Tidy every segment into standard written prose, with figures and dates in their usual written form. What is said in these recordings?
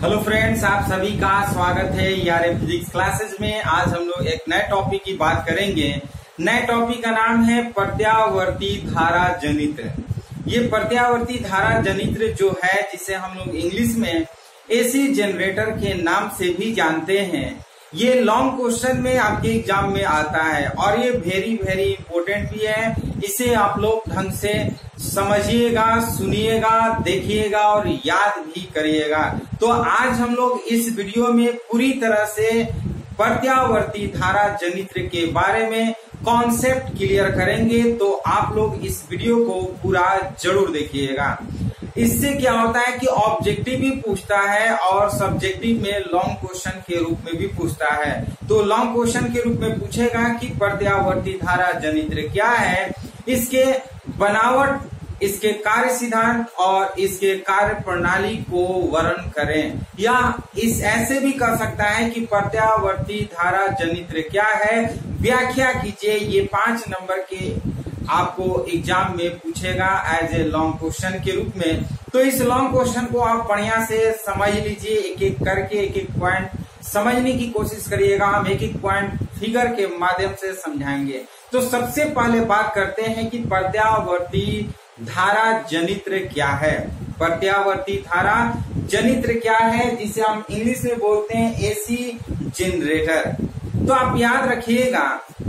Hello friends, आप सभी का स्वागत है यारे फिजिक्स क्लासेस में। आज हम लोग एक नए टॉपिक की बात करेंगे। नए टॉपिक का नाम है प्रत्यावर्ती धारा जनित्र। ये प्रत्यावर्ती धारा जनित्र जो है, जिसे हम लोग इंग्लिश में एसी जनरेटर के नाम से भी जानते हैं, ये लॉन्ग क्वेश्चन में आपके एग्जाम में आता है और ये वेरी वेरी इंपॉर्टेंट भी है। इसे आप लोग ढंग से समझिएगा, सुनिएगा, देखिएगा और याद भी करिएगा। तो आज हम लोग इस वीडियो में पूरी तरह से प्रत्यावर्ती धारा जनित्र के बारे में कॉन्सेप्ट क्लियर करेंगे। तो आप लोग इस वीडियो को पूरा जरूर देखिएगा। इससे क्या होता है कि ऑब्जेक्टिव भी पूछता है और सब्जेक्टिव में लॉन्ग क्वेश्चन के रूप में भी पूछता है। तो लॉन्ग क्वेश्चन के रूप में पूछेगा कि प्रत्यावर्ती धारा जनित्र क्या है, इसके बनावट, इसके कार्य सिद्धांत और इसके कार्य प्रणाली को वर्णन करें। या इस ऐसे भी कर सकता है कि प्रत्यावर्ती धारा जनित्र क्या है, व्याख्या कीजिए। ये 5 नंबर के आपको एग्जाम में पूछेगा एज ए लॉन्ग क्वेश्चन के रूप में। तो इस लॉन्ग क्वेश्चन को आप बढ़िया से समझ लीजिए, एक एक करके एक एक पॉइंट समझने की कोशिश करिएगा। हम एक एक पॉइंट फिगर के माध्यम से समझाएंगे। तो सबसे पहले बात करते हैं कि प्रत्यावर्ती धारा जनित्र क्या है। प्रत्यावर्ती धारा जनित्र क्या है, जिसे हम इंग्लिश में बोलते हैं एसी जनरेटर। तो आप याद रखिएगा,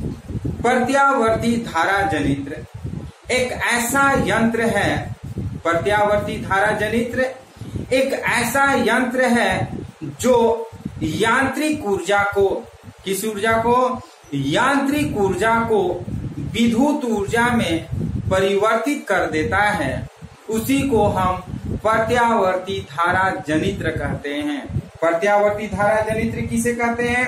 प्रत्यावर्ती धारा जनित्र एक ऐसा यंत्र है, प्रत्यावर्ती धारा जनित्र एक ऐसा यंत्र है जो यांत्रिक ऊर्जा को, किस ऊर्जा को, यांत्रिक ऊर्जा को विद्युत ऊर्जा में परिवर्तित कर देता है। उसी को हम प्रत्यावर्ती धारा जनित्र कहते हैं। प्रत्यावर्ती धारा जनित्र किसे कहते हैं?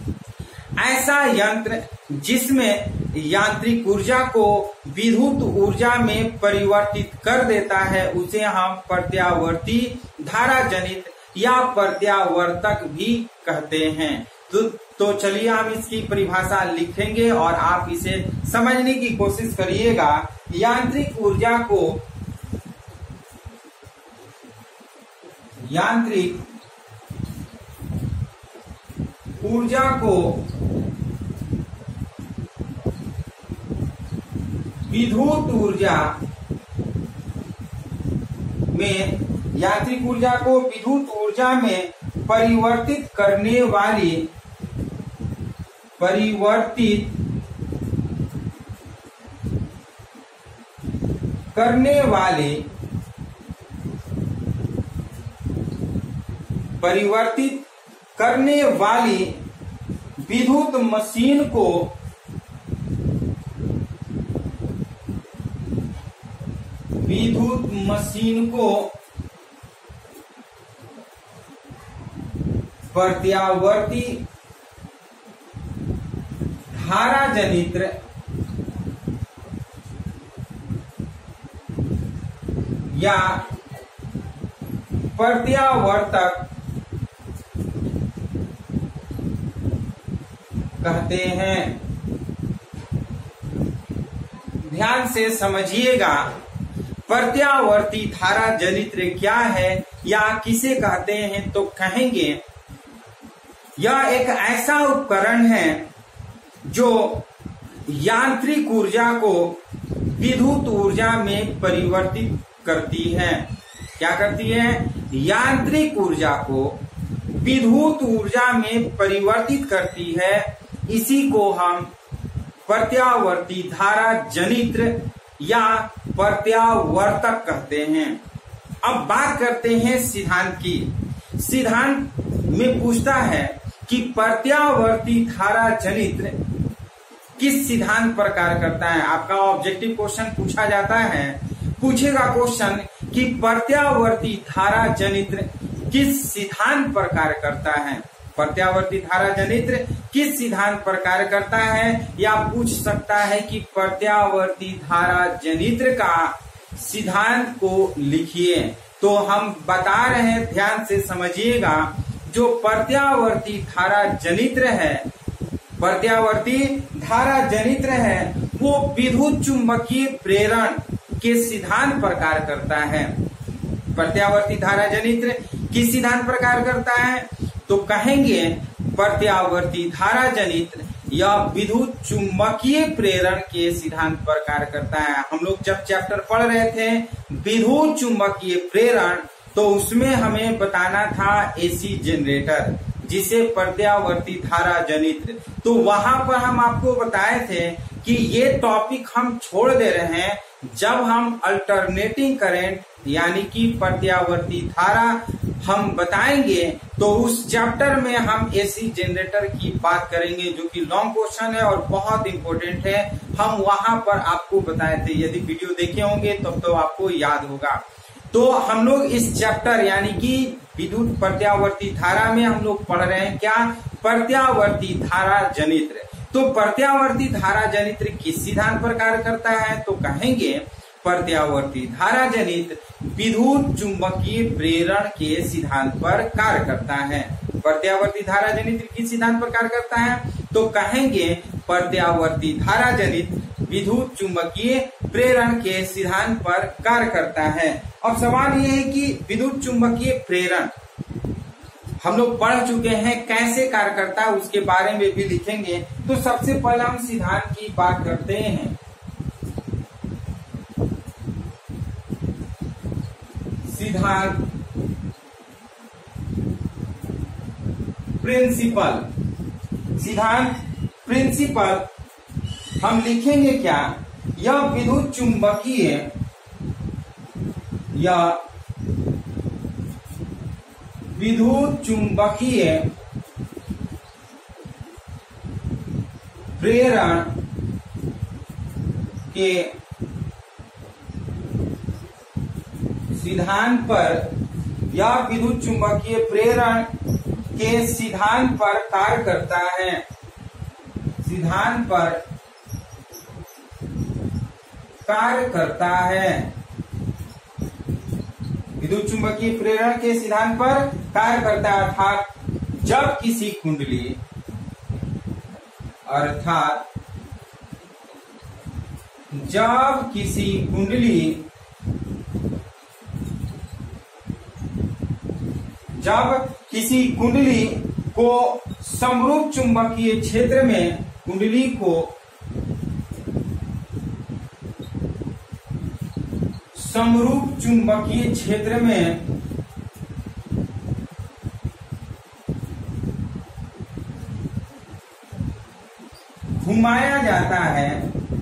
ऐसा यंत्र जिसमें यांत्रिक ऊर्जा को विद्युत ऊर्जा में परिवर्तित कर देता है, उसे हम प्रत्यावर्ती धारा जनित्र या प्रत्यावर्तक भी कहते हैं। तो चलिए हम इसकी परिभाषा लिखेंगे और आप इसे समझने की कोशिश करिएगा। यांत्रिक ऊर्जा को, यांत्रिक ऊर्जा को विद्युत ऊर्जा में, यांत्रिक ऊर्जा को विद्युत ऊर्जा में परिवर्तित करने वाली, परिवर्तित करने वाले, परिवर्तित करने वाली विद्युत मशीन को प्रत्यावर्ती धारा जनित्र या प्रत्यावर्तक कहते हैं। ध्यान से समझिएगा, प्रत्यावर्ती धारा जनित्र क्या है या किसे कहते हैं, तो कहेंगे यह एक ऐसा उपकरण है जो यांत्रिक ऊर्जा को विद्युत ऊर्जा में परिवर्तित करती है। क्या करती है? यांत्रिक ऊर्जा को विद्युत ऊर्जा में परिवर्तित करती है। इसी को हम प्रत्यावर्ती धारा जनित्र या प्रत्यावर्तक कहते हैं। अब बात करते हैं सिद्धांत की। सिद्धांत में पूछता है कि प्रत्यावर्ती धारा जनित्र किस सिद्धांत पर कार्य करता है। आपका ऑब्जेक्टिव क्वेश्चन पूछा जाता है, पूछेगा क्वेश्चन कि प्रत्यावर्ती धारा जनित्र किस सिद्धांत पर कार्य करता है। प्रत्यावर्ती धारा जनित्र किस सिद्धांत पर कार्य करता है, या पूछ सकता है कि प्रत्यावर्ती धारा जनित्र का सिद्धांत को लिखिए। तो हम बता रहे हैं, ध्यान से समझिएगा, जो प्रत्यावर्ती धारा जनित्र है, प्रत्यावर्ती धारा जनित्र है, वो विद्युत चुंबकीय प्रेरण के सिद्धांत पर कार्य करता है। प्रत्यावर्ती धारा जनित्र किस सिद्धांत पर कार्य करता है? तो कहेंगे प्रत्यावर्ती धारा जनित या विद्युत चुंबकीय प्रेरण के सिद्धांत पर कार्य करता है। हम लोग जब चैप्टर पढ़ रहे थे विद्युत चुंबकीय प्रेरण, तो उसमें हमें बताना था एसी जनरेटर, जिसे प्रत्यावर्ती धारा जनित। तो वहां पर हम आपको बताए थे कि ये टॉपिक हम छोड़ दे रहे हैं जब हम अल्टरनेटिंग करंट यानी कि प्रत्यावर्ती धारा हम बताएंगे, तो उस चैप्टर में हम एसी जनरेटर की बात करेंगे, जो कि लॉन्ग क्वेश्चन है और बहुत इंपॉर्टेंट है। हम वहां पर आपको बताए थे, यदि वीडियो देखे होंगे तब तो आपको याद होगा। तो हम लोग इस चैप्टर यानी कि विद्युत प्रत्यावर्ती धारा में हम लोग पढ़ रहे हैं क्या? प्रत्यावर्ती धारा जनित्र। तो प्रत्यावर्ती धारा जनित्र किस सिद्धांत पर कार्य करता है? तो कहेंगे प्रत्यावर्ती धारा जनित विद्युत चुंबकीय प्रेरण के सिद्धांत पर कार्य करता है। प्रत्यावर्ती धारा जनित किस सिद्धांत पर कार्य करता है? तो कहेंगे प्रत्यावर्ती धारा जनित विद्युत चुंबकीय प्रेरण के सिद्धांत पर कार्य करता है। अब सवाल यह है कि विद्युत चुंबकीय प्रेरण हम लोग पढ़ चुके हैं, कैसे कार्य करता है उसके बारे में भी लिखेंगे। तो सबसे पहले हम सिद्धांत की बात करते हैं। सिद्धांत प्रिंसिपल, सिद्धांत प्रिंसिपल हम लिखेंगे क्या? यह विद्युत चुंबकीय या विद्युत चुंबकीय प्रेरण के सिद्धांत पर या विद्युत चुंबकीय प्रेरण के सिद्धांत पर कार्य करता है। सिद्धांत पर कार्य करता है। विद्युत चुंबकीय प्रेरण के सिद्धांत पर कार्य करता है, अर्थात जब किसी कुंडली जब किसी कुंडली को समरूप चुंबकीय क्षेत्र में समरूप चुंबकीय क्षेत्र में घुमाया जाता है,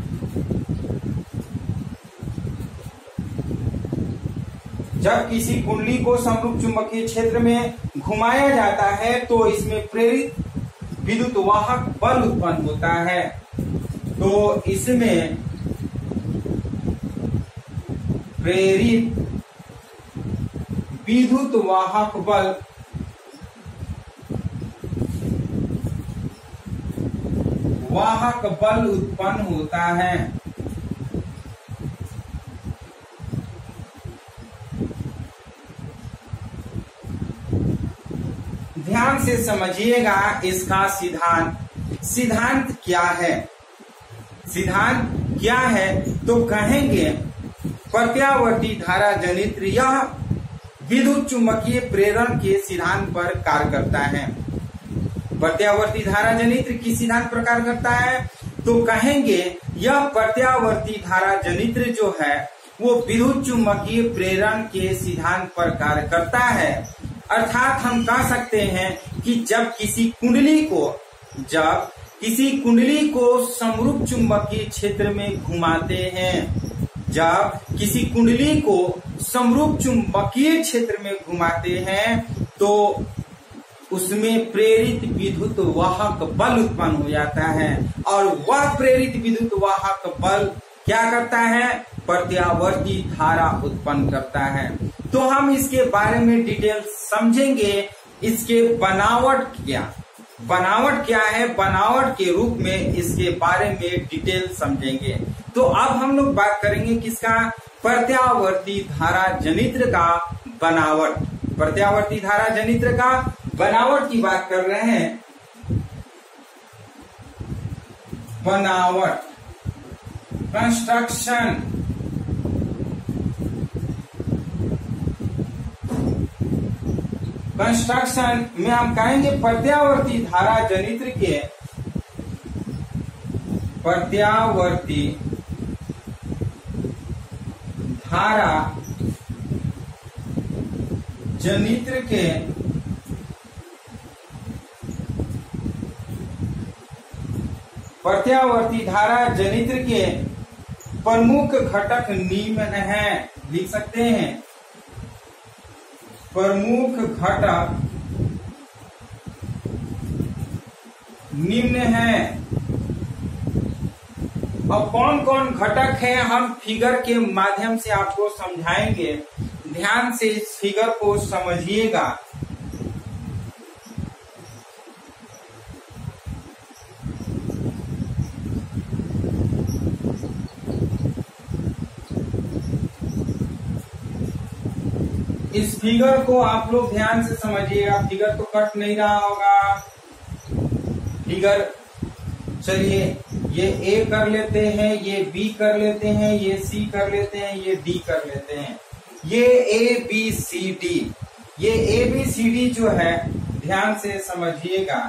जब किसी कुंडली को समरूप चुंबकीय क्षेत्र में घुमाया जाता है तो इसमें प्रेरित विद्युत वाहक बल उत्पन्न होता है। तो इसमें प्रेरित विद्युत वाहक बल उत्पन्न होता है। ध्यान से समझिएगा इसका सिद्धांत क्या है। सिद्धांत क्या है? तो कहेंगे प्रत्यावर्ती धारा जनित्र यह विद्युत चुंबकीय प्रेरण के सिद्धांत पर कार्य करता है। प्रत्यावर्ती धारा जनित्र किस सिद्धांत पर कार्य करता है? तो कहेंगे यह प्रत्यावर्ती धारा जनित्र जो है वो विद्युत चुंबकीय प्रेरण के सिद्धांत पर कार्य करता है। अर्थात हम कह सकते हैं कि जब किसी कुंडली को समरूप चुंबकीय क्षेत्र में घुमाते हैं, जब किसी कुंडली को समरूप चुंबकीय क्षेत्र में घुमाते हैं तो उसमें प्रेरित विद्युत वाहक बल उत्पन्न हो जाता है, और वह प्रेरित विद्युत वाहक बल क्या करता है? प्रत्यावर्ती धारा उत्पन्न करता है। तो हम इसके बारे में डिटेल समझेंगे। इसके बनावट क्या है, बनावट के रूप में इसके बारे में डिटेल समझेंगे। तो अब हम लोग बात करेंगे किसका? प्रत्यावर्ती धारा जनित्र का बनावट। प्रत्यावर्ती धारा जनित्र का बनावट की बात कर रहे हैं। बनावट, कंस्ट्रक्शन। कंस्ट्रक्शन में हम कहेंगे प्रत्यावर्ती धारा जनित्र के प्रत्यावर्ती धारा जनित्र के प्रत्यावर्ती धारा जनित्र के प्रमुख घटक निम्न हैं। लिख सकते हैं प्रमुख घटक निम्न हैं। अब कौन कौन घटक हैं हम फिगर के माध्यम से आपको समझाएंगे। ध्यान से इस फिगर को समझिएगा। इस फिगर को आप लोग ध्यान से समझिएगा। फिगर तो कट नहीं रहा होगा। फिगर चलिए ये ए कर लेते हैं, ये बी कर लेते हैं, ये सी कर लेते हैं, ये डी कर लेते हैं। ये ए बी सी डी, ये ए बी सी डी जो है ध्यान से समझिएगा।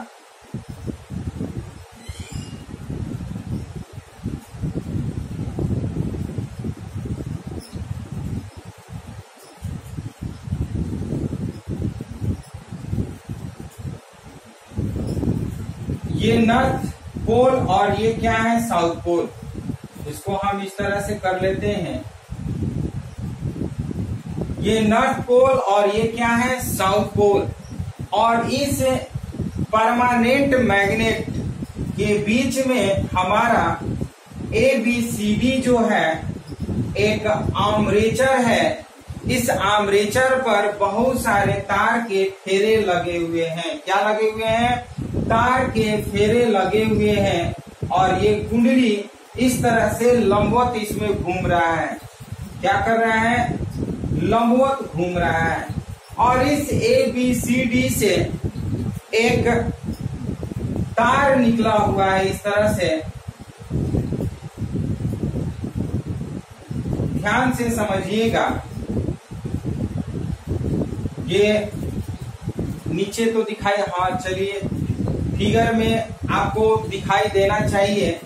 ये नॉर्थ पोल और ये क्या है साउथ पोल। इसको हम इस तरह से कर लेते हैं। ये नॉर्थ पोल और ये क्या है साउथ पोल। और इस परमानेंट मैग्नेट के बीच में हमारा ABCD जो है एक आर्मेचर है। इस आर्मेचर पर बहुत सारे तार के फेरे लगे हुए हैं। क्या लगे हुए हैं? तार के फेरे लगे हुए हैं। और ये कुंडली इस तरह से लंबवत इसमें घूम रहा है। क्या कर रहा है? लंबवत घूम रहा है। और इस ABCD से एक तार निकला हुआ है इस तरह से। ध्यान से समझिएगा। ये नीचे तो दिखाई, हाँ चलिए फिगर में आपको दिखाई देना चाहिए।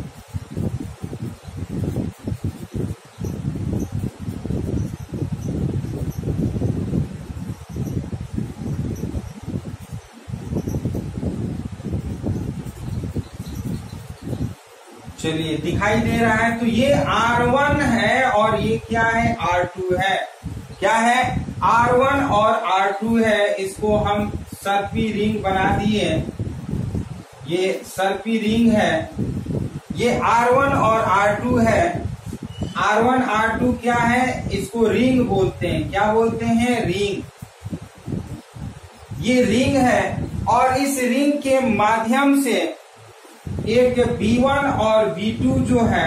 चलिए दिखाई दे रहा है। तो ये R1 है और ये क्या है R2 है। क्या है? R1 और R2 है। इसको हम सर्पी रिंग बना दिए। ये सर्पी रिंग है। ये R1 और R2 है। R1 R2 क्या है? इसको रिंग बोलते हैं। क्या बोलते हैं? रिंग। ये रिंग है और इस रिंग के माध्यम से एक B1 और B2 जो है,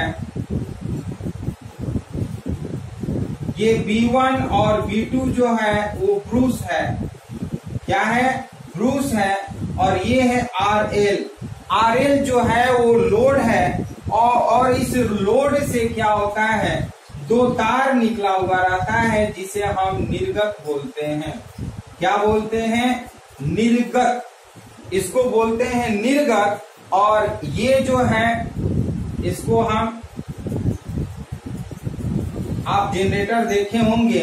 ये B1 और B2 जो है वो ब्रूस है। क्या है? ब्रूस है। और ये है RL। RL जो है वो लोड है। और इस लोड से क्या होता है? दो तार निकला हुआ रहता है जिसे हम निर्गत बोलते हैं। क्या बोलते हैं? निर्गत। इसको बोलते हैं निर्गत। और ये जो है इसको हम, आप जनरेटर देखे होंगे,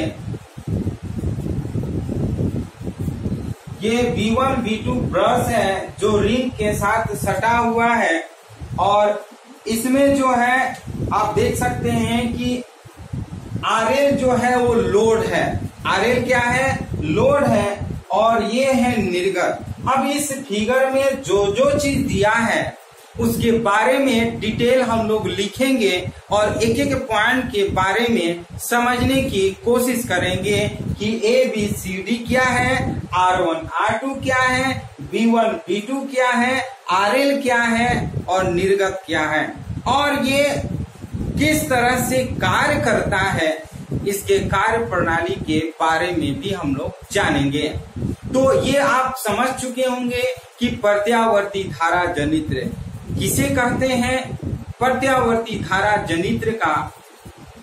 ये B1 B2 ब्रश है जो रिंग के साथ सटा हुआ है। और इसमें जो है आप देख सकते हैं कि RL जो है वो लोड है। RL क्या है? लोड है। और ये है निर्गत। अब इस फिगर में जो जो चीज दिया है उसके बारे में डिटेल हम लोग लिखेंगे और एक एक पॉइंट के बारे में समझने की कोशिश करेंगे कि ABCD क्या है, R1 R2 क्या है, B1 B2 क्या है, RL क्या है और निर्गत क्या है और ये किस तरह से कार्य करता है, इसके कार्य प्रणाली के बारे में भी हम लोग जानेंगे। तो ये आप समझ चुके होंगे कि प्रत्यावर्ती धारा जनित्र किसे कहते हैं। प्रत्यावर्ती धारा जनित्र का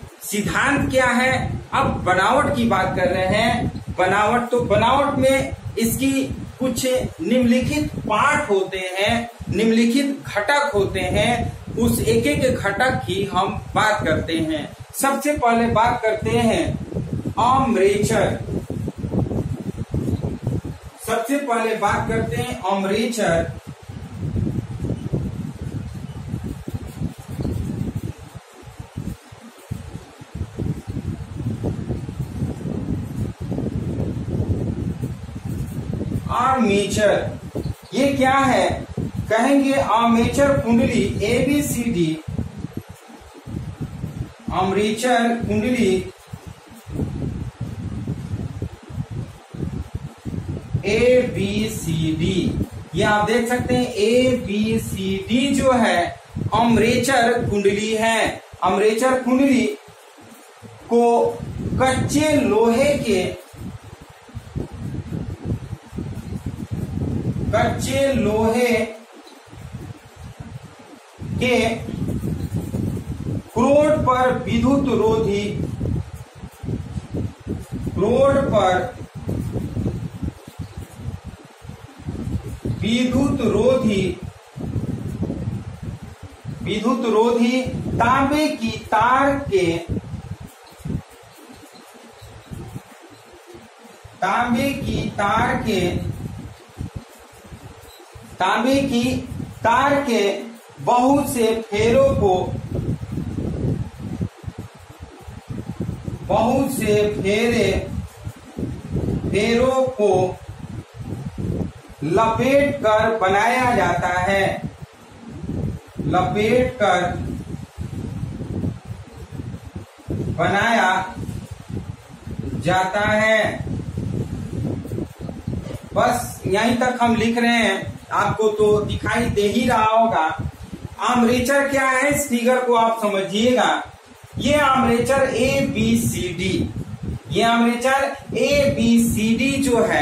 सिद्धांत क्या है। अब बनावट की बात कर रहे हैं। बनावट, तो बनावट में इसकी कुछ निम्नलिखित पार्ट होते हैं, निम्नलिखित घटक होते हैं, उस एक एक घटक की हम बात करते हैं। सबसे पहले बात करते हैं आर्मरेचर। सबसे पहले बात करते हैं आर्मरेचर। आर्मेचर ये क्या है? कहेंगे आर्मेचर कुंडली ABCD, आर्मेचर कुंडली ABCD, ये आप देख सकते हैं ABCD जो है आर्मेचर कुंडली है। आर्मेचर कुंडली को कच्चे लोहे के क्रोड पर विद्युत रोधी तांबे की तार के बहुत से फेरों को लपेट कर बनाया जाता है। बस यहीं तक हम लिख रहे हैं, आपको तो दिखाई दे ही रहा होगा। आर्मेचर क्या है इस फिगर को आप समझिएगा। ये आर्मेचर ABCD, ये आर्मेचर ABCD जो है,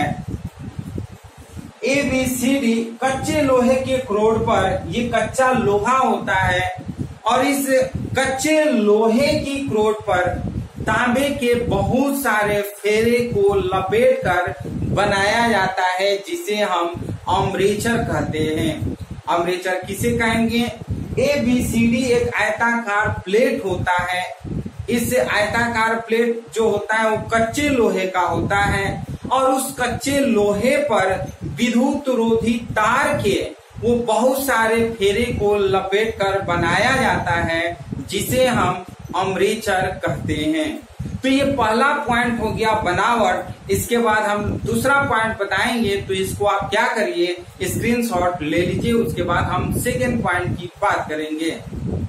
ABCD कच्चे लोहे के क्रोड पर, ये कच्चा लोहा होता है और इस कच्चे लोहे की क्रोड पर तांबे के बहुत सारे फेरे को लपेट कर बनाया जाता है, जिसे हम आर्मेचर कहते हैं। आर्मेचर किसे कहेंगे? ABCD एक आयताकार प्लेट होता है। इस आयताकार प्लेट जो होता है वो कच्चे लोहे का होता है और उस कच्चे लोहे पर विद्युत रोधी तार के वो बहुत सारे फेरे को लपेट कर बनाया जाता है, जिसे हम आर्मेचर कहते हैं। तो ये पहला पॉइंट हो गया बनावट। इसके बाद हम दूसरा पॉइंट बताएंगे, तो इसको आप क्या करिए, स्क्रीनशॉट ले लीजिए। उसके बाद हम सेकेंड पॉइंट की बात करेंगे।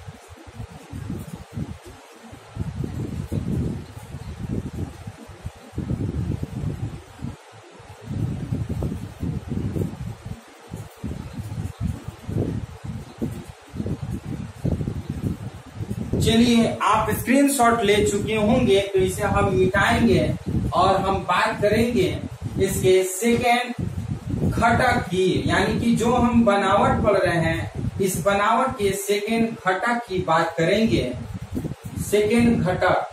चलिए, आप स्क्रीनशॉट ले चुके होंगे, तो इसे हम मिटाएंगे और हम बात करेंगे इसके सेकेंड घटक की, यानी कि जो हम बनावट पढ़ रहे हैं, इस बनावट के सेकेंड घटक की बात करेंगे। सेकेंड घटक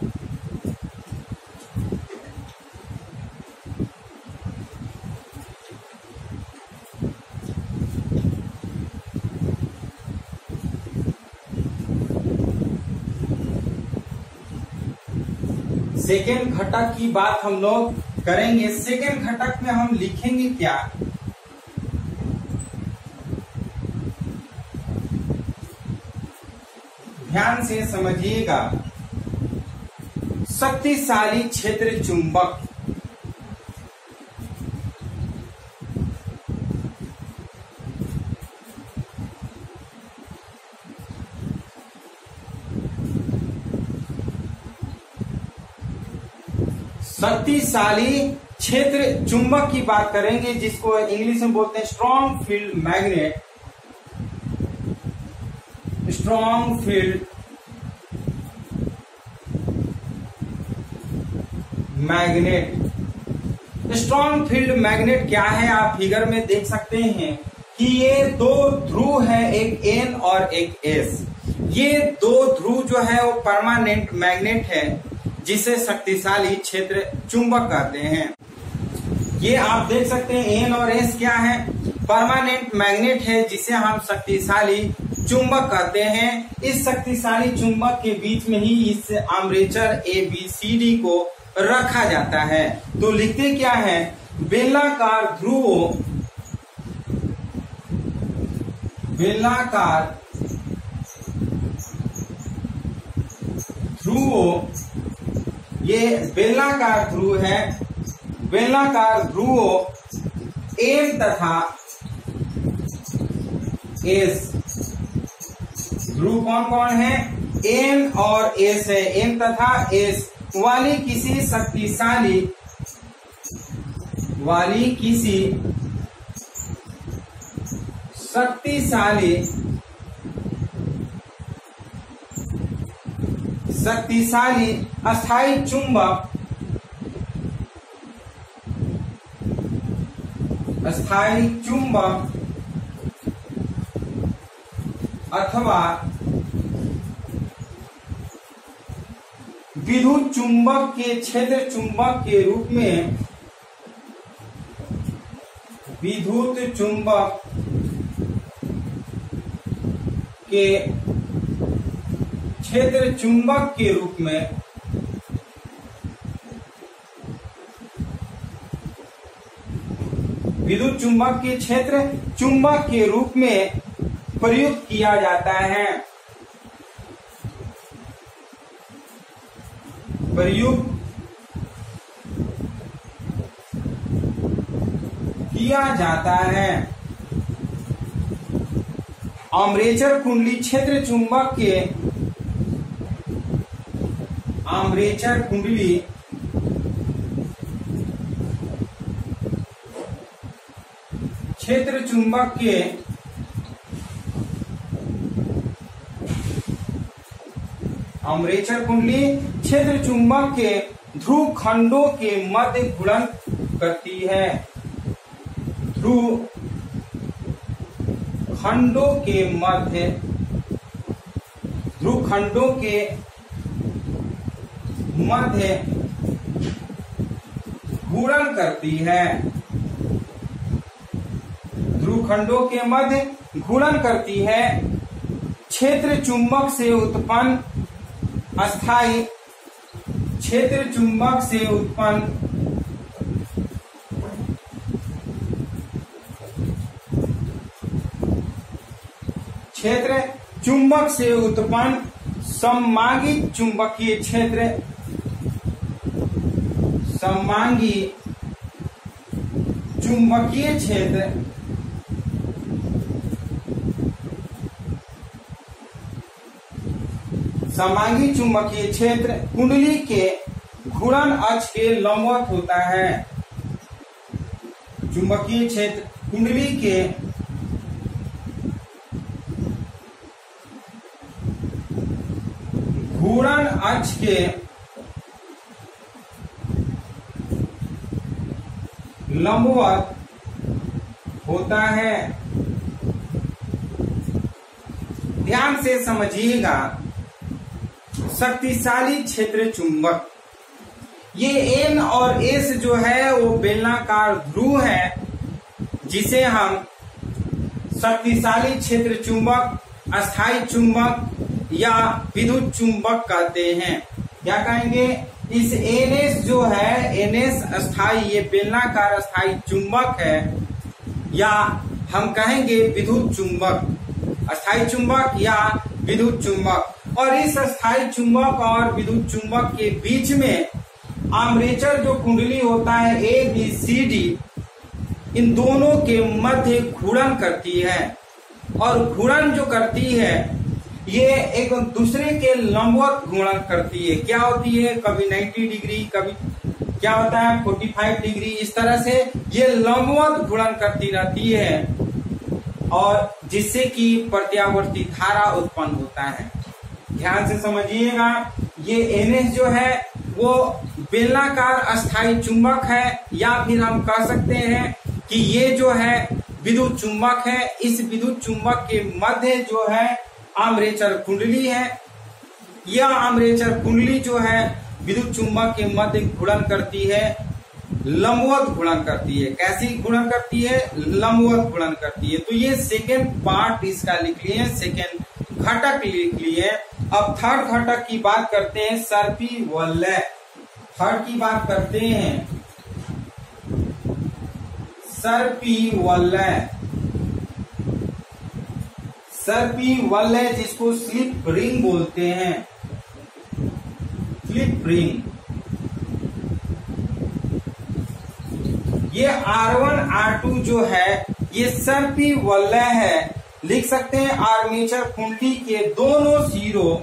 सेकेंड घटक की बात हम लोग करेंगे। सेकेंड घटक में हम लिखेंगे क्या? ध्यान से समझिएगा। शक्तिशाली क्षेत्र चुंबक। शक्तिशाली क्षेत्र चुंबक की बात करेंगे, जिसको इंग्लिश में बोलते हैं strong field magnet. Strong field magnet. Strong field magnet क्या है? आप फिगर में देख सकते हैं कि ये दो ध्रुव है, एक N और एक S। ये दो ध्रुव जो है वो परमानेंट मैग्नेट है, जिसे शक्तिशाली क्षेत्र चुंबक कहते हैं। ये आप देख सकते हैं एन और एस क्या है, परमानेंट मैग्नेट है जिसे हम शक्तिशाली चुंबक कहते हैं। इस शक्तिशाली चुंबक के बीच में ही इस आर्मेचर ABCD को रखा जाता है। तो लिखते क्या है, बेलनाकार ध्रुवों, बेलनाकार ध्रुवों, ये बेलनाकार ध्रुव है, बेलनाकार ध्रुवों एन तथा एस, ध्रुव कौन कौन है, एन और एस है, एन तथा एस वाली किसी शक्तिशाली, वाली किसी शक्तिशाली, शक्तिशाली अस्थायी चुंबक, अस्थायी चुंबक अथवा विद्युत चुंबक के क्षेत्र चुंबक के रूप में, विद्युत चुंबक के क्षेत्र चुंबक के रूप में, विद्युत चुंबक के क्षेत्र चुंबक के रूप में प्रयुक्त किया जाता है, प्रयुक्त किया जाता है। आर्मेचर कुंडली क्षेत्र चुंबक के, आर्मेचर कुंडली क्षेत्र चुंबक के आर्मेचर कुंडली क्षेत्र चुंबक के ध्रुव खंडों के मध्य घूर्णन करती है, ध्रुव खंडों के मध्य, ध्रुव खंडों के मध्य घूर्णन करती है, ध्रुव खंडों के मध्य घूर्णन करती है। क्षेत्र चुंबक से उत्पन्न अस्थायी, क्षेत्र चुंबक से उत्पन्न क्षेत्र चुंबक से उत्पन्न सममांगी चुंबकीय क्षेत्र, सममांगी चुंबकीय क्षेत्र सममांगी चुंबकीय क्षेत्र कुंडली के घूर्णन अक्ष के लंबवत होता है, चुंबकीय क्षेत्र कुंडली के घूर्णन अक्ष के लंबवत होता है। ध्यान से समझिएगा, शक्तिशाली क्षेत्र चुंबक, ये एन और एस जो है वो बेलनाकार ध्रुव है जिसे हम शक्तिशाली क्षेत्र चुंबक, अस्थायी चुंबक या विद्युत चुंबक कहते हैं। क्या कहेंगे, इस एनएस जो है, एनएस अस्थायी, ये बेलनाकार अस्थायी चुंबक है, या हम कहेंगे विद्युत चुंबक, अस्थायी चुंबक या विद्युत चुंबक। और इस अस्थायी चुंबक और विद्युत चुंबक के बीच में आर्मेचर जो कुंडली होता है ABCD, इन दोनों के मध्य घूर्णन करती है, और घूर्णन जो करती है ये एक दूसरे के लंबवत घूर्णन करती है। क्या होती है, कभी 90 डिग्री, कभी क्या होता है 45 डिग्री, इस तरह से ये लंबवत घूर्णन करती रहती है, और जिससे कि प्रत्यावर्ती धारा उत्पन्न होता है। ध्यान से समझिएगा, ये एनएस जो है वो बेलनाकार अस्थायी चुंबक है, या फिर हम कह सकते हैं कि ये जो है विद्युत चुंबक है। इस विद्युत चुंबक के मध्य जो है आर्मेचर कुंडली है। यह आर्मेचर कुंडली जो है विद्युत चुंबक के मध्य घूर्णन करती है, लंबवत गुणन करती है। कैसी गुणन करती है? लंबवत गुणन करती है। तो ये सेकेंड पार्ट इसका लिख लिए, सेकेंड घटक लिख लिए। अब थर्ड घटक की बात करते हैं, सर्पी वलय। थर्ड की बात करते हैं, सर्पी वलय। सर्पी वलय जिसको स्लिप रिंग बोलते हैं, स्लिप रिंग। ये R1 R2 जो है ये सर्पी वलय है। लिख सकते हैं आर्मेचर कुंडली के दोनों सिरों,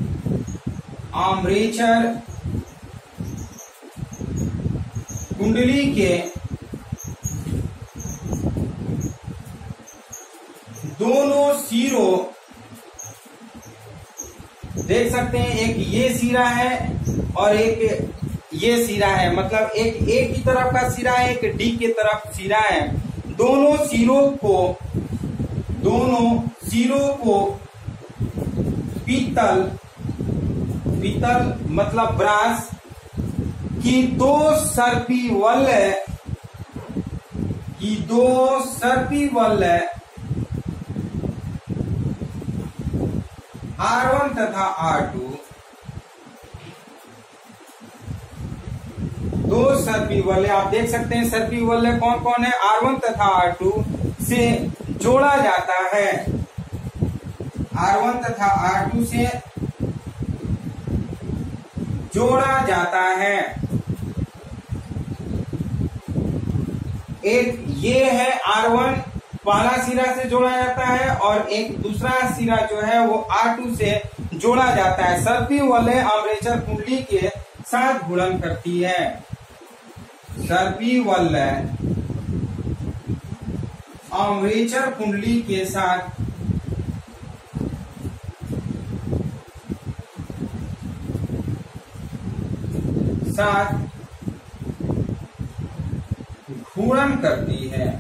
आर्मेचर कुंडली के दोनों सिरों, देख सकते हैं एक ये सिरा है और एक ये सिरा है, मतलब एक ए की तरफ का सिरा है, एक डी की तरफ सिरा है। दोनों सिरों को पीतल मतलब ब्रास की दो सर्पी वलय R1 तथा R2, दो सर्पी वलय, आप देख सकते हैं सर्पी वलय कौन कौन है, R1 तथा R2 से जोड़ा जाता है। R1 तथा R2 से जोड़ा जाता है। एक ये है R1, पहला सिरा से जोड़ा जाता है, और एक दूसरा सिरा जो है वो R2 से जोड़ा जाता है। सर्पी वलय आर्मेचर कुंडली के साथ गुणन करती है। सर्पी वलय आर्मेचर कुंडली के साथ घूर्णन करती है।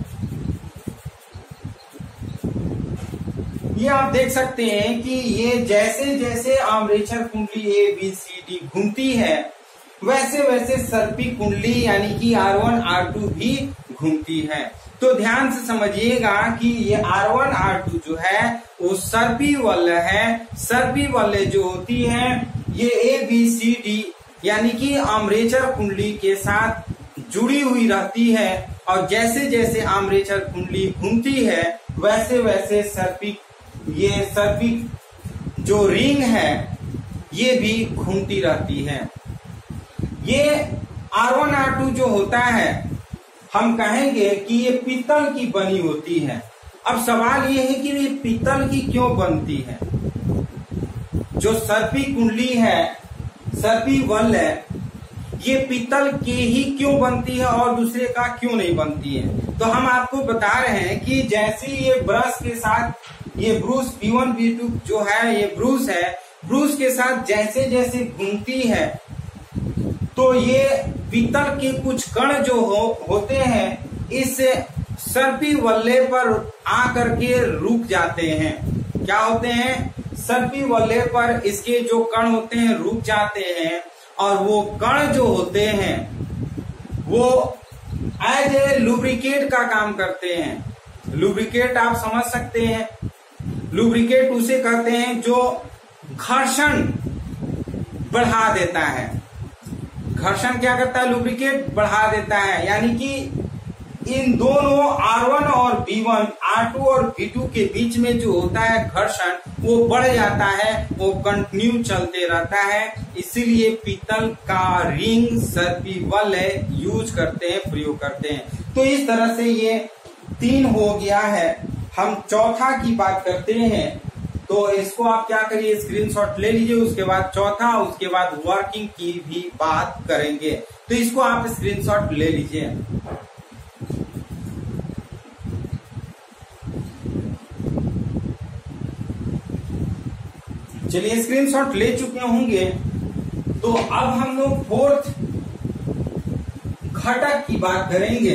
ये आप देख सकते हैं कि ये जैसे जैसे आर्मेचर कुंडली ए बी सी डी घूमती है, वैसे वैसे सर्पी कुंडली यानी कि R1 R2 भी घूमती है। तो ध्यान से समझिएगा कि ये R1 R2 जो है वो सर्पी वलय है। सर्पी वलय जो होती है ये ए बी सी डी यानी कि आर्मेचर कुंडली के साथ जुड़ी हुई रहती है, और जैसे जैसे आर्मेचर कुंडली घूमती है वैसे वैसे ये सर्पी जो रिंग है ये भी घूमती रहती है। ये R1 R2 जो होता है हम कहेंगे कि ये पीतल की बनी होती है। अब सवाल ये है कि ये पीतल की क्यों बनती है? जो सर्पी कुंडली है, सर्पी वलय, ये पीतल की ही क्यों बनती है और दूसरे का क्यों नहीं बनती है? तो हम आपको बता रहे हैं कि जैसे ये ब्रश के साथ ये ब्रूस B1 B2 जो है ये ब्रूस है, ब्रूस के साथ जैसे जैसे घूमती है तो ये पीतल के कुछ कण जो होते हैं इस सर्पी वलय पर आकर के रुक जाते हैं। क्या होते हैं? सर्पी वलय पर इसके जो कण होते हैं रुक जाते हैं, और वो कण जो होते हैं वो एज ए लुब्रिकेट का काम करते हैं। लुब्रिकेट आप समझ सकते हैं, लुब्रिकेट उसे कहते हैं जो घर्षण बढ़ा देता है। घर्षण क्या करता है? लुब्रिकेट बढ़ा देता है, यानी कि इन दोनों R1 और B1, R2 और B2 के बीच में जो होता है घर्षण वो बढ़ जाता है, वो कंटिन्यू चलते रहता है। इसीलिए पीतल का रिंग सर्पी वलय यूज करते हैं, प्रयोग करते हैं। तो इस तरह से ये 3 हो गया है। हम चौथा की बात करते हैं, तो इसको आप क्या करिए, स्क्रीनशॉट ले लीजिए, उसके बाद चौथा, उसके बाद वर्किंग की भी बात करेंगे। तो इसको आप स्क्रीनशॉट ले लीजिए। चलिए स्क्रीनशॉट ले चुके होंगे, तो अब हम लोग फोर्थ घटक की बात करेंगे।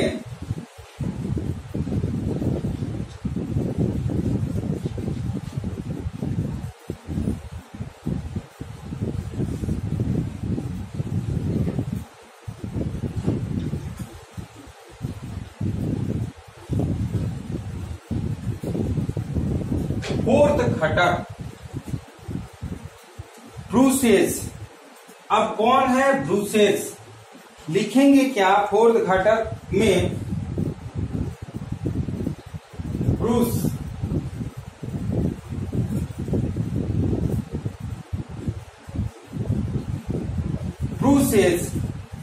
फोर्थ घटक ब्रूसेस। अब कौन है ब्रूसेस? लिखेंगे क्या फोर्थ घटक में? ब्रूस। ब्रूसेस।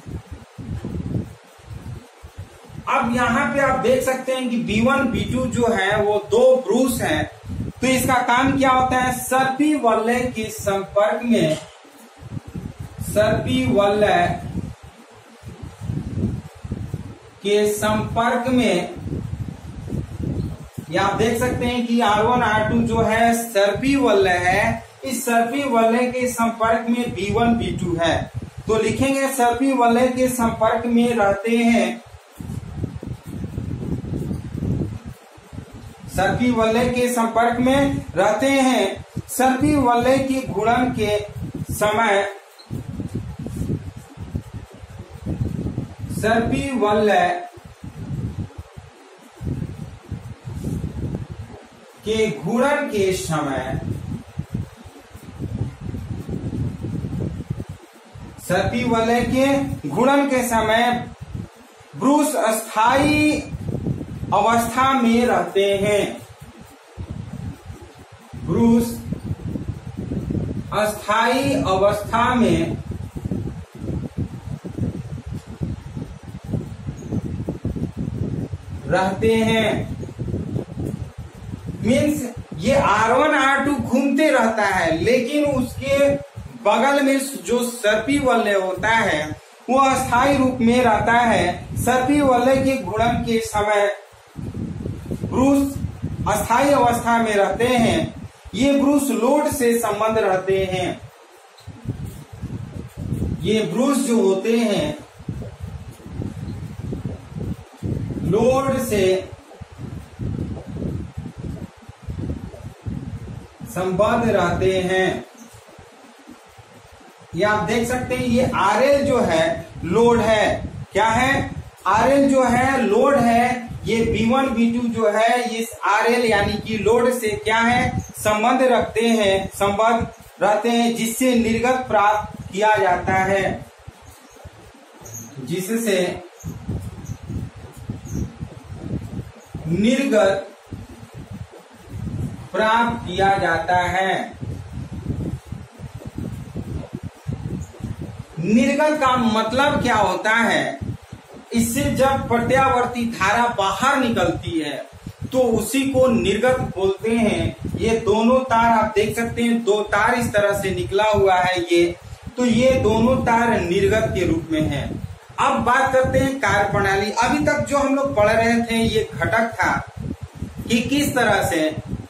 अब यहां पे आप देख सकते हैं कि B1 B2 जो है वो दो ब्रूस हैं। तो इसका काम क्या होता है? सर्पी वलय के संपर्क में, सर्पी वलय के संपर्क में, ये आप देख सकते हैं कि R1 R2 जो है सर्पी वलय है। इस सर्पी वलय के संपर्क में B1 B2 है। तो लिखेंगे सर्पी वलय के संपर्क में रहते हैं, सर्पी वलय के संपर्क में रहते हैं। सर्पी वलय के घूर्णन के समय, सर्पी वलय के घूर्णन के समय, सर्पी वलय के घूर्णन के समय ब्रूस अस्थायी अवस्था में रहते हैं। ब्रूस अस्थायी अवस्था में रहते हैं। मीन्स ये R1 R2 घूमते रहता है, लेकिन उसके बगल में जो सर्पी वलय होता है वो अस्थायी रूप में रहता है। सर्पी वलय के घूर्णन के समय ब्रूस अस्थायी अवस्था में रहते हैं। ये ब्रूस लोड से संबंध रहते हैं। ये ब्रूस जो होते हैं लोड से संबंध रहते हैं। ये आप देख सकते हैं, ये RL जो है लोड है। क्या है? RL जो है लोड है। ये B1 B2 जो है इस RL यानी कि लोड से क्या है? संबंध रखते हैं, संबंध रहते हैं, जिससे निर्गत प्राप्त किया जाता है, जिससे निर्गत प्राप्त किया जाता है। निर्गत का मतलब क्या होता है? इससे जब प्रत्यावर्ती धारा बाहर निकलती है तो उसी को निर्गत बोलते हैं। ये दोनों तार आप देख सकते हैं, दो तार इस तरह से निकला हुआ है ये, तो ये दोनों तार निर्गत के रूप में हैं। अब बात करते हैं कार्यप्रणाली। अभी तक जो हम लोग पढ़ रहे थे ये घटक था कि किस तरह से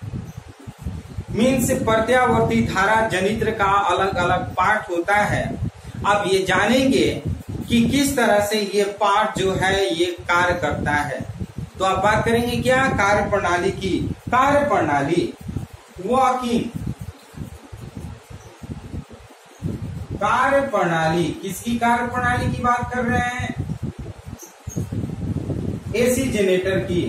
मीन्स प्रत्यावर्ती धारा जनित्र का अलग अलग पार्ट होता है। अब ये जानेंगे कि किस तरह से ये पार्ट जो है ये कार्य करता है। तो आप बात करेंगे क्या? कार्यप्रणाली की। कार्यप्रणाली वर्किंग, कार्यप्रणाली किसकी कार्यप्रणाली की बात कर रहे हैं? एसी जनरेटर की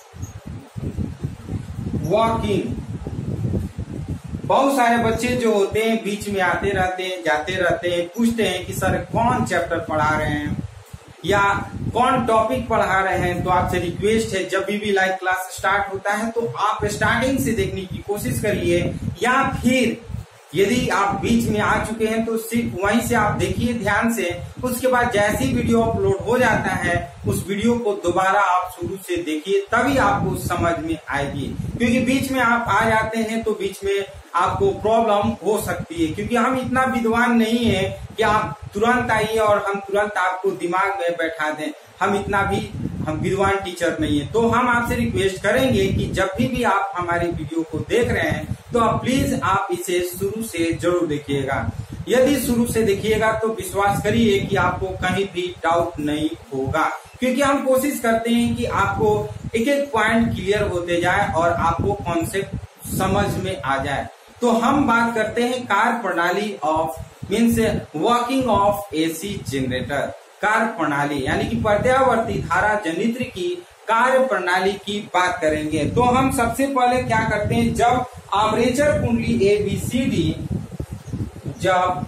वर्किंग। बहुत सारे बच्चे जो होते हैं बीच में आते रहते हैं, जाते रहते हैं, पूछते हैं कि सर कौन चैप्टर पढ़ा रहे हैं या कौन टॉपिक पढ़ा रहे हैं। तो आपसे रिक्वेस्ट है, जब भी लाइव क्लास स्टार्ट होता है तो आप स्टार्टिंग से देखने की कोशिश करिए, या फिर यदि आप बीच में आ चुके हैं तो सिर्फ वहीं से आप देखिए ध्यान से। उसके बाद जैसी वीडियो अपलोड हो जाता है उस वीडियो को दोबारा आप शुरू से देखिए, तभी आपको समझ में आएगी। क्योंकि बीच में आप आ जाते हैं तो बीच में आपको प्रॉब्लम हो सकती है, क्योंकि हम इतना विद्वान नहीं है कि आप तुरंत आइए और हम तुरंत आपको दिमाग में बैठा दें। हम विद्वान टीचर नहीं है। तो हम आपसे रिक्वेस्ट करेंगे कि जब भी आप हमारी वीडियो को देख रहे हैं तो आप प्लीज आप इसे शुरू से जरूर देखिएगा। यदि शुरू से देखिएगा तो विश्वास करिए कि आपको कहीं भी डाउट नहीं होगा, क्योंकि हम कोशिश करते हैं कि आपको एक एक पॉइंट क्लियर होते जाए और आपको कॉन्सेप्ट समझ में आ जाए। तो हम बात करते हैं कार्य प्रणाली of means working of AC generator. कार्य प्रणाली यानी कि प्रत्यावर्ती धारा जनित्र की कार्य प्रणाली की बात करेंगे। तो हम सबसे पहले क्या करते हैं, जब आर्मेचर कुंडली ABCD, जब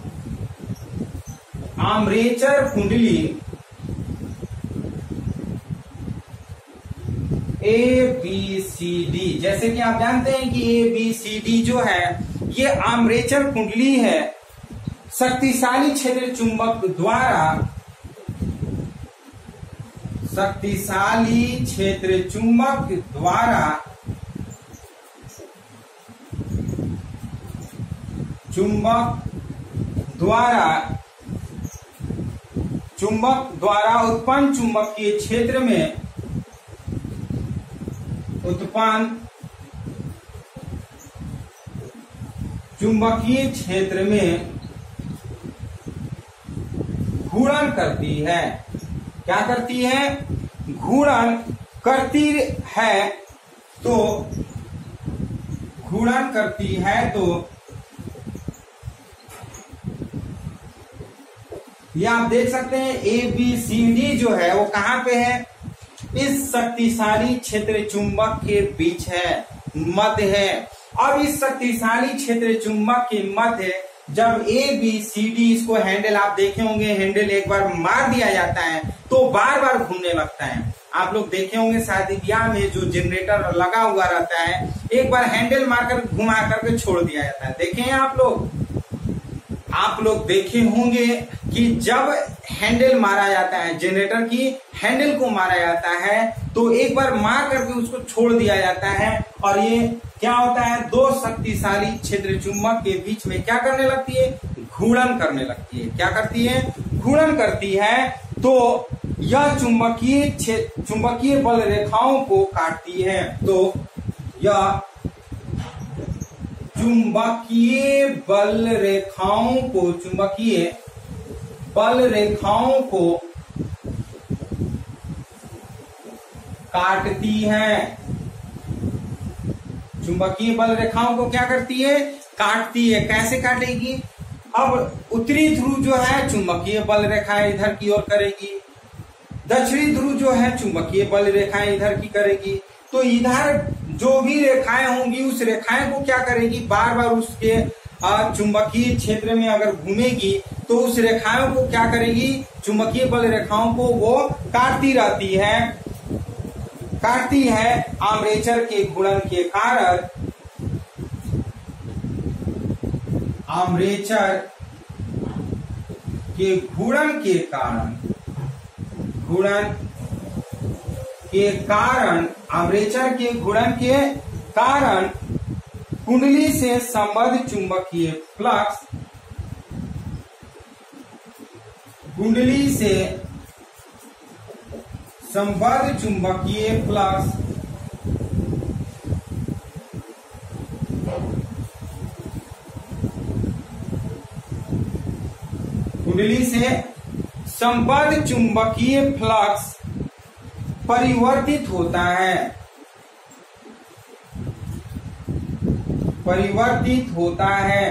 आर्मेचर कुंडली ABCD, जैसे कि आप जानते हैं कि ABCD जो है ये आर्मेचर कुंडली है, शक्तिशाली क्षेत्र चुंबक द्वारा, शक्तिशाली क्षेत्र चुंबक द्वारा चुंबक द्वारा उत्पन्न चुंबकीय क्षेत्र में घूर्णन करती है। क्या करती है? घूर्णन करती है। तो घूर्णन करती है तो ये आप देख सकते हैं ABCD जो है वो कहां पे है, इस शक्तिशाली क्षेत्र चुंबक के बीच है, मध्य है। अब इस शक्तिशाली क्षेत्र चुंबक के मध्य जब ABCD, इसको हैंडल आप देखे होंगे, हैंडल एक बार मार दिया जाता है तो बार बार घूमने लगता है। आप लोग देखे होंगे शादी ब्याह में जो जनरेटर लगा हुआ रहता है, एक बार हैंडल मारकर घुमा करके छोड़ दिया जाता है। देखे हैं आप लोग देखे होंगे कि जब हैंडल मारा जाता है, जनरेटर की हैंडल को मारा जाता है तो एक बार मार करके उसको छोड़ दिया जाता है और ये क्या होता है, दो शक्तिशाली क्षेत्र चुंबक के बीच में क्या करने लगती है, घूर्णन करने लगती है। क्या करती है? घूर्णन करती है। तो यह चुंबकीय बल रेखाओं को काटती है। तो यह चुंबकीय बल रेखाओं को काटती है। चुंबकीय बल रेखाओं को क्या करती है? काटती है। कैसे काटेगी? अब उत्तरी ध्रुव जो है चुंबकीय बल रेखाएं इधर की ओर करेगी, दक्षिणी ध्रुव जो है चुंबकीय बल रेखाएं इधर की करेगी। तो इधर जो भी रेखाएं होंगी उस रेखाएं को क्या करेगी, बार बार उसके चुंबकीय क्षेत्र में अगर घूमेगी तो उस रेखाओं को क्या करेगी, चुंबकीय बल रेखाओं को वो काटती रहती है। आर्मेचर के घूर्णन के कारण, आर्मेचर के घूर्णन के कारण कुंडली से संबद्ध चुंबकीय फ्लक्स, कुंडली से संबद्ध चुंबकीय फ्लक्स परिवर्तित होता है।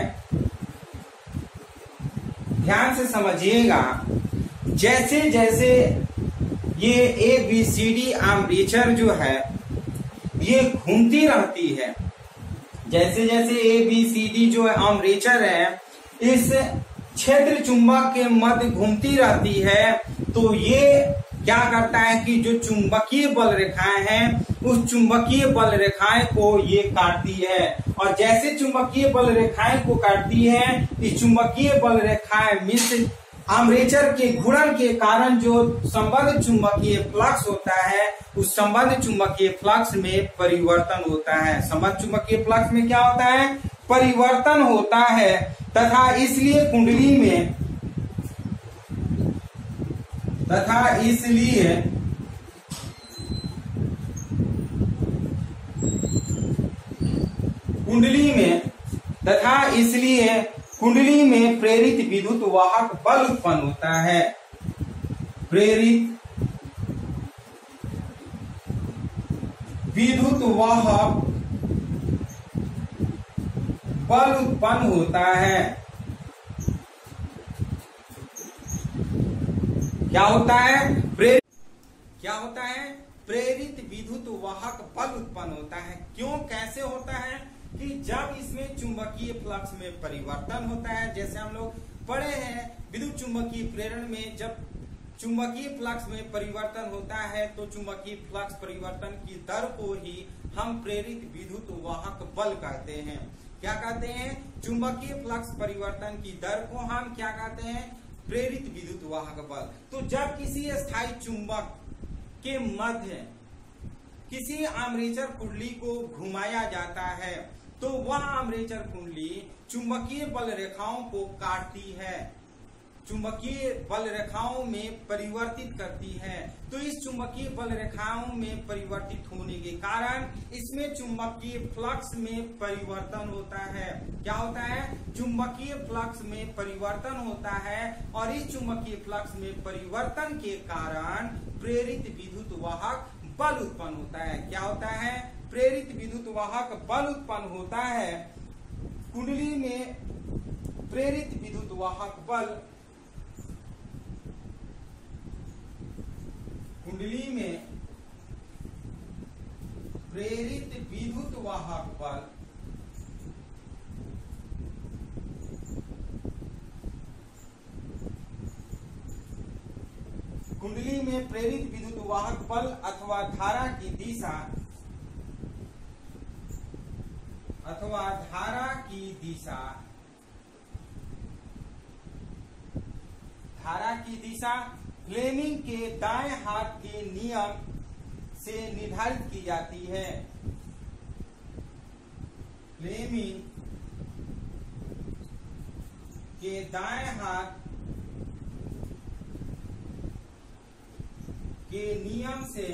ध्यान से समझिएगा, जैसे जैसे ये ABCD आर्मेचर जो है ये घूमती रहती है, जैसे जैसे ABCD जो है आर्मेचर है इस क्षेत्र चुंबक के मध्य घूमती रहती है, तो ये क्या करता है कि जो चुंबकीय बल रेखाएं हैं उस चुंबकीय बल रेखाएं को ये काटती है। और जैसे चुंबकीय बल रेखाएं को काटती है, इस चुंबकीय बल रेखाएं मिश्र आर्मेचर के घूर्णन के कारण जो संबद्ध चुंबकीय फ्लक्स होता है उस संबद्ध चुंबकीय फ्लक्स में परिवर्तन होता है। संबद्ध चुंबकीय फ्लक्स में क्या होता है, परिवर्तन होता है। तथा इसलिए कुंडली में प्रेरित विद्युत वाहक बल उत्पन्न होता है। प्रेरित विद्युत वाहक बल उत्पन्न होता है। क्या होता है? प्रेरित वाहक बल उत्पन्न होता है। क्यों, कैसे होता है कि जब इसमें चुंबकीय फ्लक्स में परिवर्तन होता है, जैसे हम लोग पढ़े हैं विद्युत चुंबकीय प्रेरण में जब चुंबकीय फ्लक्स में परिवर्तन होता है तो चुंबकीय फ्लक्स परिवर्तन की दर को ही हम प्रेरित विद्युत वाहक बल कहते हैं। क्या कहते हैं, चुंबकीय फ्लक्स परिवर्तन की दर को हम क्या कहते हैं, प्रेरित विद्युत वाहक बल। तो जब किसी स्थायी चुंबक के मध्य किसी आर्मेचर कुंडली को घुमाया जाता है तो वह आर्मेचर कुंडली चुंबकीय बल रेखाओं को काटती है, चुंबकीय बल रेखाओं में परिवर्तित करती है। तो इस चुंबकीय बल रेखाओं में परिवर्तित होने के कारण इसमें चुंबकीय फ्लक्स में परिवर्तन होता है। क्या होता है, चुंबकीय फ्लक्स में परिवर्तन होता है और इस चुंबकीय फ्लक्स में परिवर्तन के कारण प्रेरित विद्युत वाहक बल उत्पन्न होता है। क्या होता है, प्रेरित विद्युत वाहक बल उत्पन्न होता है। कुंडली में प्रेरित विद्युत वाहक बल, कुंडली में प्रेरित विद्युत वाहक बल कुंडली में प्रेरित विद्युत वाहक बल अथवा धारा की दिशा फ्लेमिंग के दाएं हाथ के नियम से निर्धारित की जाती है। फ्लेमिंग के दाएं हाथ के नियम से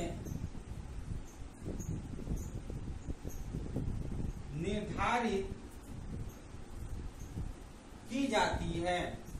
निर्धारित की जाती है।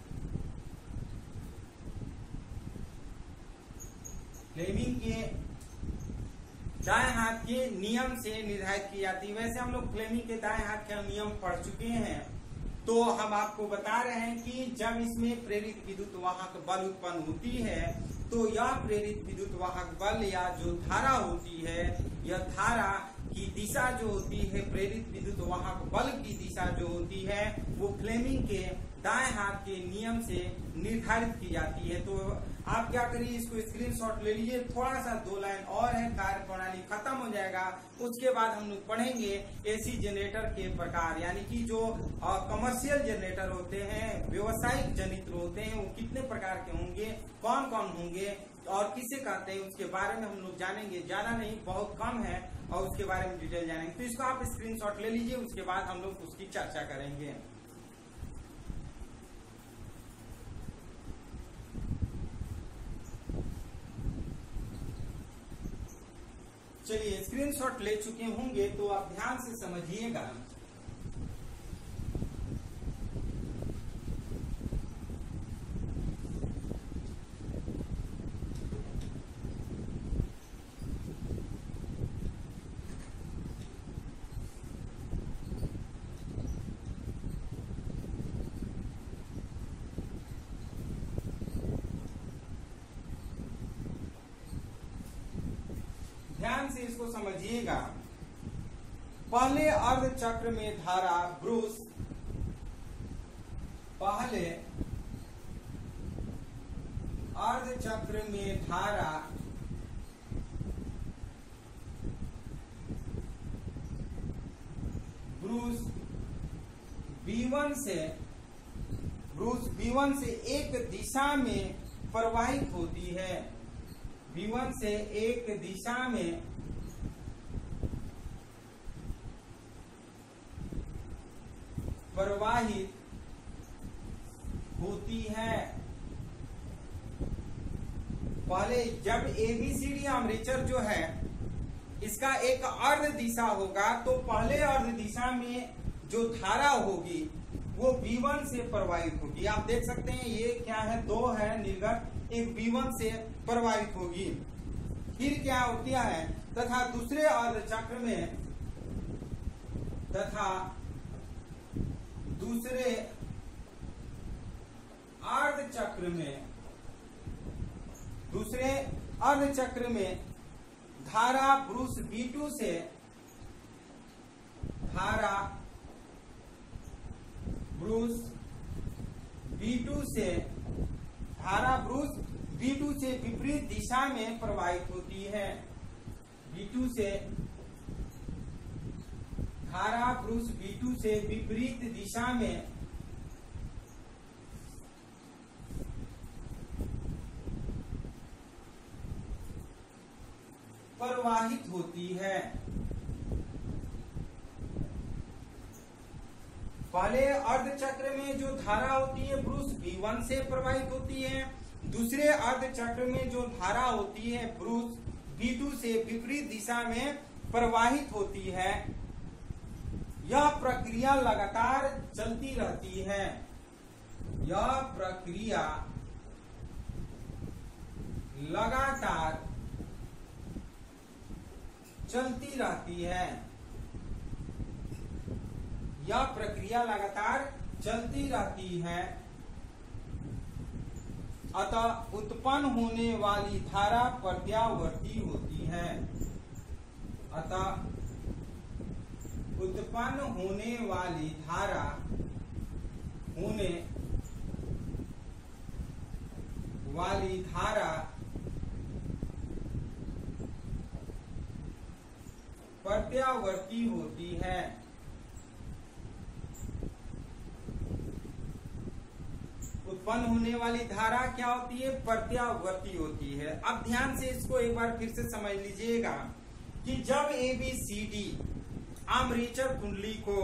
फ्लेमिंग के दाएं हाथ के नियम से निर्धारित की जाती है। वैसे हम लोग फ्लेमिंग के दाएं हाथ का नियम पढ़ चुके हैं, तो हम आपको बता रहे हैं कि जब इसमें प्रेरित विद्युत वाहक बल उत्पन्न होती है तो यह प्रेरित विद्युत वाहक बल या जो धारा होती है, यह धारा की दिशा जो होती है, प्रेरित विद्युत वाहक बल की दिशा जो होती है वो फ्लेमिंग के दाएं हाथ के नियम से निर्धारित की जाती है। तो आप क्या करिए, इसको स्क्रीनशॉट ले लीजिए। थोड़ा सा 2 लाइन और है, कार्य प्रणाली खत्म हो जाएगा। उसके बाद हम लोग पढ़ेंगे एसी जनरेटर के प्रकार, यानी कि जो कमर्शियल जनरेटर होते हैं, व्यवसायिक जनित्र होते हैं, वो कितने प्रकार के होंगे, कौन कौन होंगे और किसे कहते हैं, उसके बारे में हम लोग जानेंगे। ज्यादा नहीं, बहुत कम है और उसके बारे में डिटेल जानेंगे। तो इसको आप स्क्रीनशॉट ले लीजिए, उसके बाद हम लोग उसकी चर्चा करेंगे। चलिए, स्क्रीनशॉट ले चुके होंगे तो आप ध्यान से समझिएगा। ध्यान से इसको समझिएगा। पहले अर्ध चक्र में धारा ब्रूस, पहले अर्ध चक्र में धारा ब्रूस B1 से एक दिशा में प्रवाहित होती है। B1 से एक दिशा में प्रवाहित होती है। पहले जब ABCD आर्मेचर जो है इसका एक अर्ध दिशा होगा, तो पहले अर्ध दिशा में जो धारा होगी वो B1 से प्रवाहित होगी। आप देख सकते हैं ये क्या है, 2 है निर्गत, एक B1 से प्रवाहित होगी। फिर क्या होती है, तथा दूसरे अर्ध चक्र में धारा ब्रूस B2 से धारा ब्रूस B2 से विपरीत दिशा में प्रवाहित होती है। B2 से धारा ब्रूस B2 से विपरीत दिशा में प्रवाहित होती है। पहले अर्धचक्र में जो धारा होती है ब्रूस B1 से प्रवाहित होती है, दूसरे अर्धचक्र में जो धारा होती है ब्रूस B2 से विपरीत दिशा में प्रवाहित होती है। यह प्रक्रिया लगातार चलती रहती है। यह प्रक्रिया लगातार चलती रहती है। यह प्रक्रिया लगातार चलती रहती है। अतः उत्पन्न होने वाली धारा प्रत्यावर्ती होती है। अतः उत्पन्न होने वाली धारा प्रत्यावर्ती होती है। उत्पन्न होने वाली धारा क्या होती है? प्रत्यावर्ती होती है। अब ध्यान से इसको एक बार फिर से समझ लीजिएगा कि जब ABCD आर्मेचर कुंडली को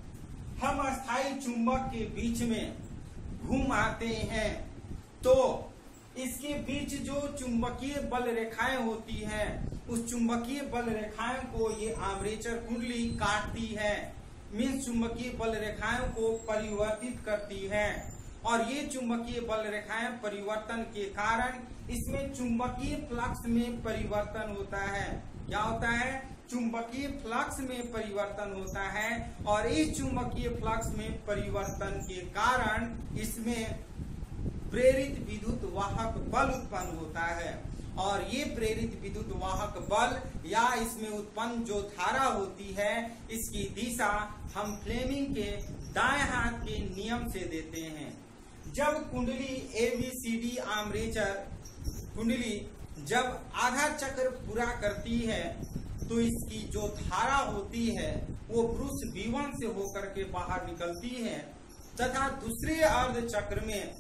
हम अस्थायी चुंबक के बीच में घुमाते हैं तो इसके बीच जो चुंबकीय बल रेखाएं होती हैं, उस चुंबकीय बल रेखाएं को ये आर्मेचर कुंडली काटती है, मीन्स चुंबकीय बल रेखाएं को परिवर्तित करती है। और ये चुंबकीय बल रेखाएं परिवर्तन के कारण इसमें चुंबकीय फ्लक्स में परिवर्तन होता है। क्या होता है? चुंबकीय फ्लक्स में परिवर्तन होता है। और इस चुंबकीय फ्लक्स में परिवर्तन के कारण इसमें प्रेरित विद्युत वाहक बल उत्पन्न होता है। और ये प्रेरित विद्युत वाहक बल या इसमें उत्पन्न जो धारा होती है, इसकी दिशा हम फ्लेमिंग के दाएं हाथ के नियम से देते हैं। जब कुंडली ABCD आर्मेचर कुंडली जब आधा चक्र पूरा करती है तो इसकी जो धारा होती है वो ब्रूस B1 से होकर के बाहर निकलती है तथा दूसरे अर्ध चक्र में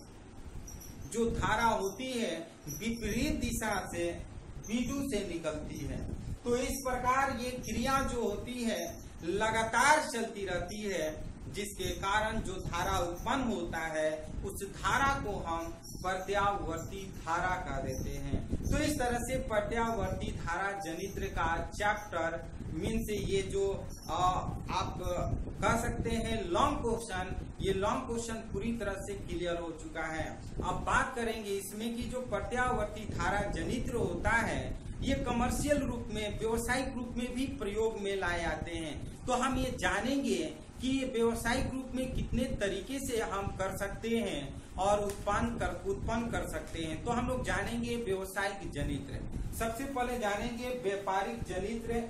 जो धारा होती है विपरीत दिशा से B2 से निकलती है। तो इस प्रकार ये क्रिया जो होती है लगातार चलती रहती है, जिसके कारण जो धारा उत्पन्न होता है उस धारा को हम प्रत्यावर्ती धारा कह देते हैं। तो इस तरह से प्रत्यावर्ती धारा जनित्र का चैप्टर मीन्स ये जो आप कह सकते हैं लॉन्ग क्वेश्चन, ये लॉन्ग क्वेश्चन पूरी तरह से क्लियर हो चुका है। अब बात करेंगे इसमें कि जो प्रत्यावर्ती धारा जनित्र होता है ये कमर्शियल रूप में, व्यवसायिक रूप में भी प्रयोग में लाए जाते हैं। तो हम ये जानेंगे कि ये व्यवसायिक रूप में कितने तरीके से हम कर सकते हैं और उत्पन्न कर सकते हैं। तो हम लोग जानेंगे व्यवसायिक जनित्र। सबसे पहले जानेंगे व्यापारिक जनित्र।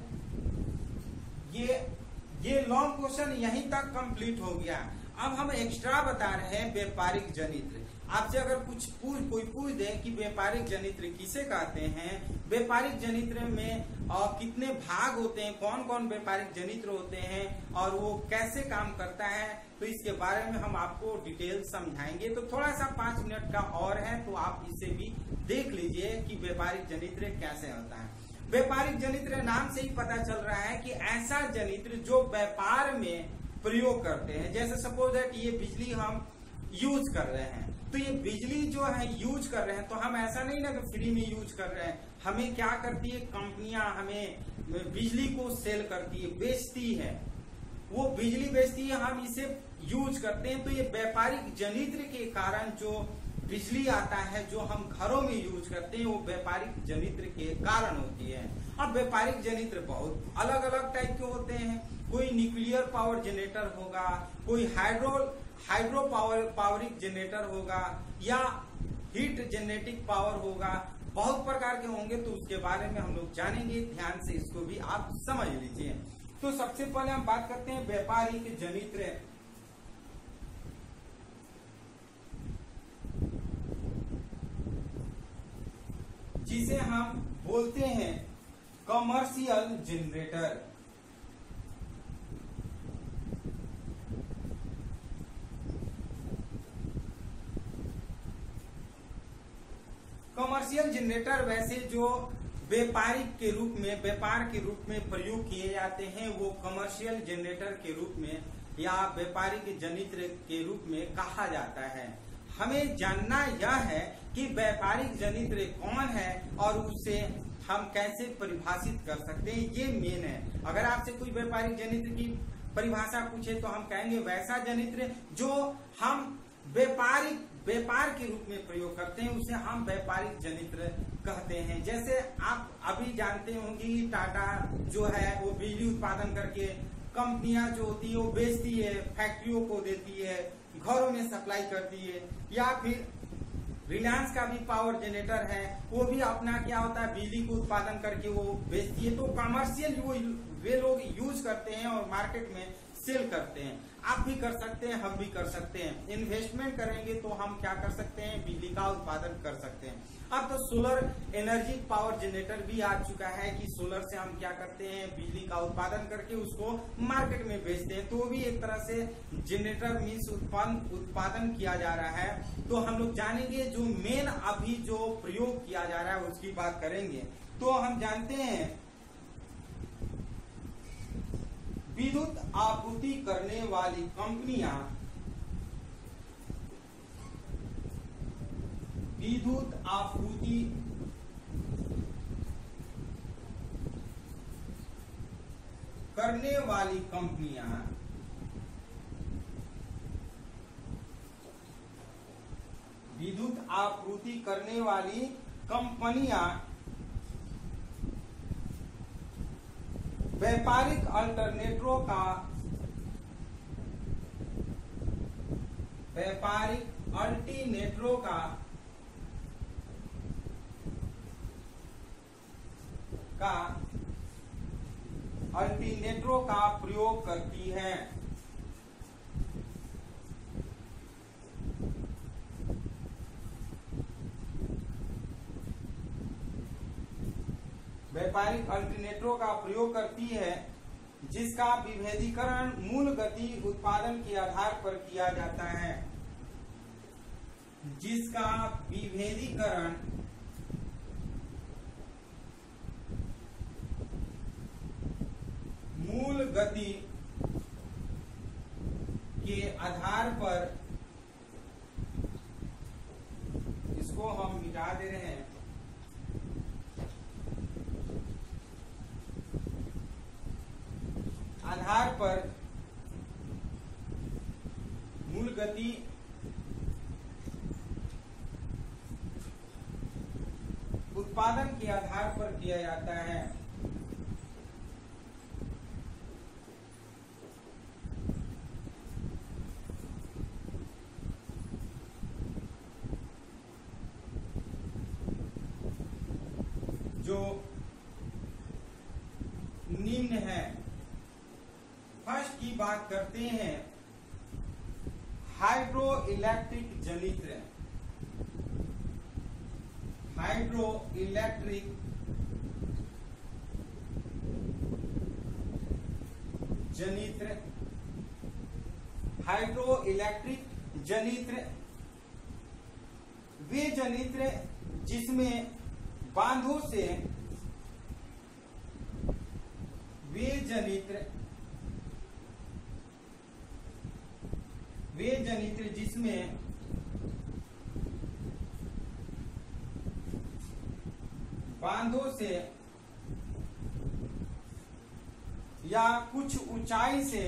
ये लॉन्ग क्वेश्चन यहीं तक कंप्लीट हो गया। अब हम एक्स्ट्रा बता रहे हैं व्यापारिक जनित्र। आपसे अगर कोई पूछ दे कि व्यापारिक जनित्र किसे कहते हैं, व्यापारिक जनित्र में कितने भाग होते हैं, कौन कौन व्यापारिक जनित्र होते हैं और वो कैसे काम करता है, तो इसके बारे में हम आपको डिटेल समझाएंगे। तो थोड़ा सा 5 मिनट का और है तो आप इसे भी देख लीजिए कि व्यापारिक जनित्र कैसे होता है। व्यापारिक जनित्र नाम से ही पता चल रहा है कि ऐसा जनित्र जो व्यापार में प्रयोग करते हैं। जैसे सपोज दैट ये बिजली हम यूज कर रहे हैं, तो ये बिजली जो है यूज कर रहे हैं तो हम ऐसा नहीं ना कि फ्री में यूज कर रहे हैं। हमें क्या करती है कंपनियां, हमें बिजली को सेल करती है, बेचती है, वो बिजली बेचती है, हम इसे यूज करते हैं। तो ये व्यापारिक जनित्र के कारण जो बिजली आता है जो हम घरों में यूज करते हैं वो व्यापारिक जनित्र के कारण होती है। अब व्यापारिक जनित्र बहुत अलग अलग टाइप के होते हैं। कोई न्यूक्लियर पावर जनरेटर होगा, कोई हाइड्रो पावरिक जनरेटर होगा, या हीट जेनेटिक पावर होगा, बहुत प्रकार के होंगे, तो उसके बारे में हम लोग जानेंगे। ध्यान से इसको भी आप समझ लीजिए। तो सबसे पहले हम बात करते हैं व्यापारिक जनित्र, जिसे हम बोलते हैं कमर्शियल जनरेटर। कमर्शियल जनरेटर वैसे जो व्यापारिक के रूप में, व्यापार के रूप में प्रयोग किए जाते हैं, वो कमर्शियल जनरेटर के रूप में या व्यापारिक जनित्र के रूप में कहा जाता है। हमें जानना यह है कि व्यापारिक जनित्र कौन है और उसे हम कैसे परिभाषित कर सकते हैं, ये मेन है। अगर आपसे कोई व्यापारिक जनित्र की परिभाषा पूछे तो हम कहेंगे वैसा जनित्र जो हम व्यापार के रूप में प्रयोग करते हैं, उसे हम व्यापारिक जनित्र कहते हैं। जैसे आप अभी जानते होंगे कि टाटा जो है वो बिजली उत्पादन करके कंपनियां जो होती है वो बेचती है, फैक्ट्रियों को देती है, घरों में सप्लाई करती है, या फिर रिलायंस का भी पावर जनरेटर है, वो भी अपना क्या होता है बिजली को उत्पादन करके वो बेचती है। तो कमर्शियल वे लोग यूज करते हैं और मार्केट में सेल करते हैं। आप भी कर सकते हैं, हम भी कर सकते हैं। इन्वेस्टमेंट करेंगे तो हम क्या कर सकते हैं, बिजली का उत्पादन कर सकते हैं। अब तो सोलर एनर्जी पावर जनरेटर भी आ चुका है कि सोलर से हम क्या करते हैं, बिजली का उत्पादन करके उसको मार्केट में बेचते हैं। तो भी एक तरह से जनरेटर मीन्स उत्पादन किया जा रहा है। तो हम लोग जानेंगे जो मेन अभी जो प्रयोग किया जा रहा है उसकी बात करेंगे। तो हम जानते हैं विद्युत आपूर्ति करने वाली कंपनियां, विद्युत आपूर्ति करने वाली कंपनियां विद्युत आपूर्ति करने वाली कंपनियां व्यापारिक अल्टरनेटरों का प्रयोग करती है। व्यापारिक अल्टरनेटरों का प्रयोग करती है जिसका विभेदीकरण मूल गति उत्पादन के आधार पर किया जाता है। जिसका विभेदीकरण मूल गति के आधार पर, इसको हम मिटा दे रहे हैं, आधार पर मूल गति उत्पादन के आधार पर किया जाता है। जो निम्न है, फर्स्ट की बात करते हैं हाइड्रो इलेक्ट्रिक जनित्र। हाइड्रो इलेक्ट्रिक जनित्र, हाइड्रो इलेक्ट्रिक जनित्र वे जनित्र जिसमें बांधों से, वे जनित्र जिसमें बांधों से या कुछ ऊंचाई से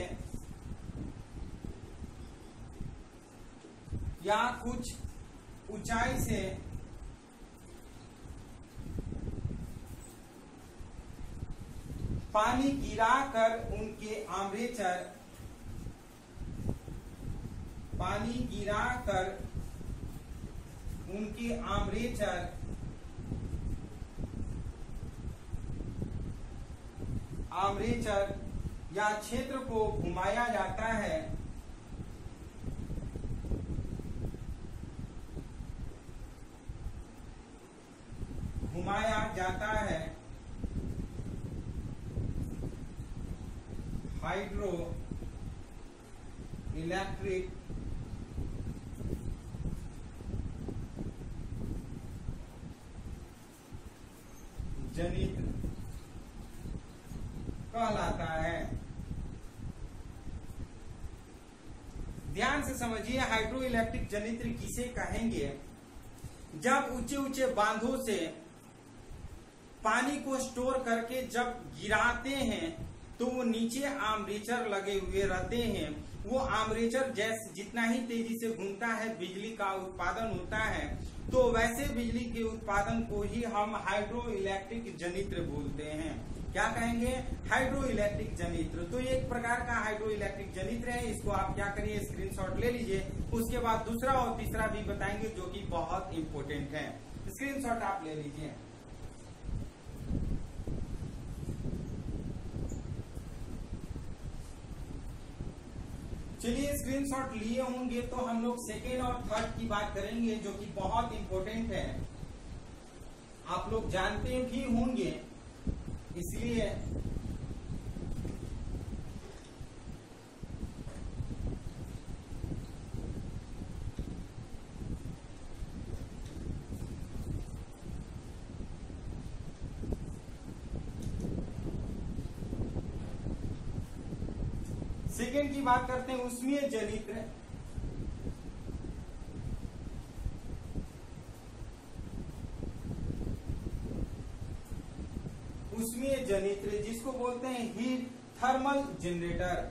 पानी गिराकर उनके आर्मेचर या क्षेत्र को घुमाया जाता है, हाइड्रो इलेक्ट्रिक जनित्र कहलाता है। ध्यान से समझिए, हाइड्रो इलेक्ट्रिक जनित्र किसे कहेंगे? जब ऊंचे ऊंचे बांधों से पानी को स्टोर करके जब गिराते हैं तो वो नीचे आर्मेचर लगे हुए रहते हैं। वो आर्मेचर जैसे जितना ही तेजी से घूमता है बिजली का उत्पादन होता है, तो वैसे बिजली के उत्पादन को ही हम हाइड्रो इलेक्ट्रिक जनित्र बोलते हैं। क्या कहेंगे? हाइड्रो इलेक्ट्रिक जनित्र। तो ये एक प्रकार का हाइड्रो इलेक्ट्रिक जनित्र है। इसको आप क्या करिए, स्क्रीनशॉट ले लीजिए। उसके बाद दूसरा और तीसरा भी बताएंगे जो कि बहुत इंपॉर्टेंट है। स्क्रीनशॉट आप ले लीजिए। चलिए, स्क्रीनशॉट लिए होंगे तो हम लोग सेकेंड और थर्ड की बात करेंगे जो कि बहुत इंपॉर्टेंट है। आप लोग जानते भी होंगे, इसलिए सेकेंड की बात करते हैं, ऊष्मीय जनित्र। ऊष्मीय जनित्र जिसको बोलते हैं heat thermal generator.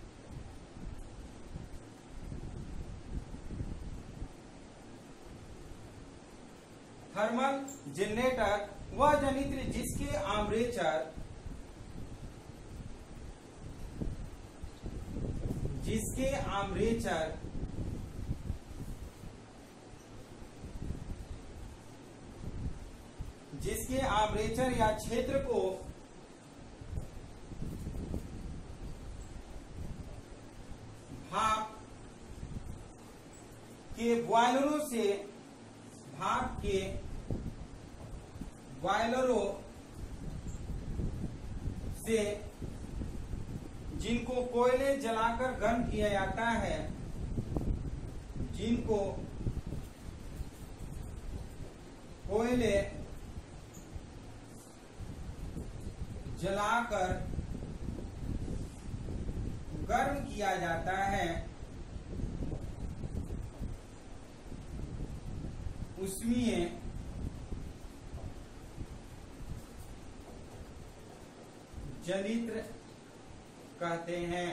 Thermal generator वह जनित्र जिसके आर्मेचर या क्षेत्र को भाप के बॉयलरों से जिनको कोयले जलाकर गर्म किया जाता है, जिनको कोयले जलाकर गर्म किया जाता है, ऊष्मीय जनित्र कहते हैं।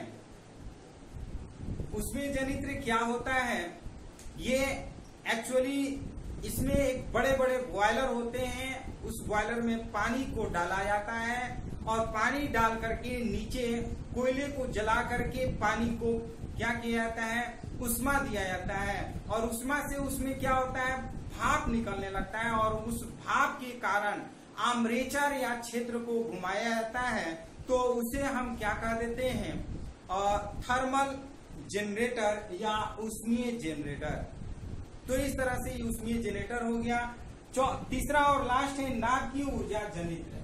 ऊष्मीय जनित्र क्या होता है? ये एक्चुअली इसमें एक बड़े बड़े बॉयलर होते हैं। उस बॉयलर में पानी को डाला जाता है और पानी डाल करके नीचे कोयले को जला करके पानी को क्या किया जाता है? उष्मा दिया जाता है। और उष्मा से उसमें क्या होता है? भाप निकलने लगता है और उस भाप के कारण आर्मेचर या क्षेत्र को घुमाया जाता है, तो उसे हम क्या कह देते हैं? थर्मल जनरेटर या ऊष्मीय जनरेटर। तो इस तरह से ऊष्मीय जनरेटर हो गया। तीसरा और लास्ट है नाभिकीय ऊर्जा जनित्र।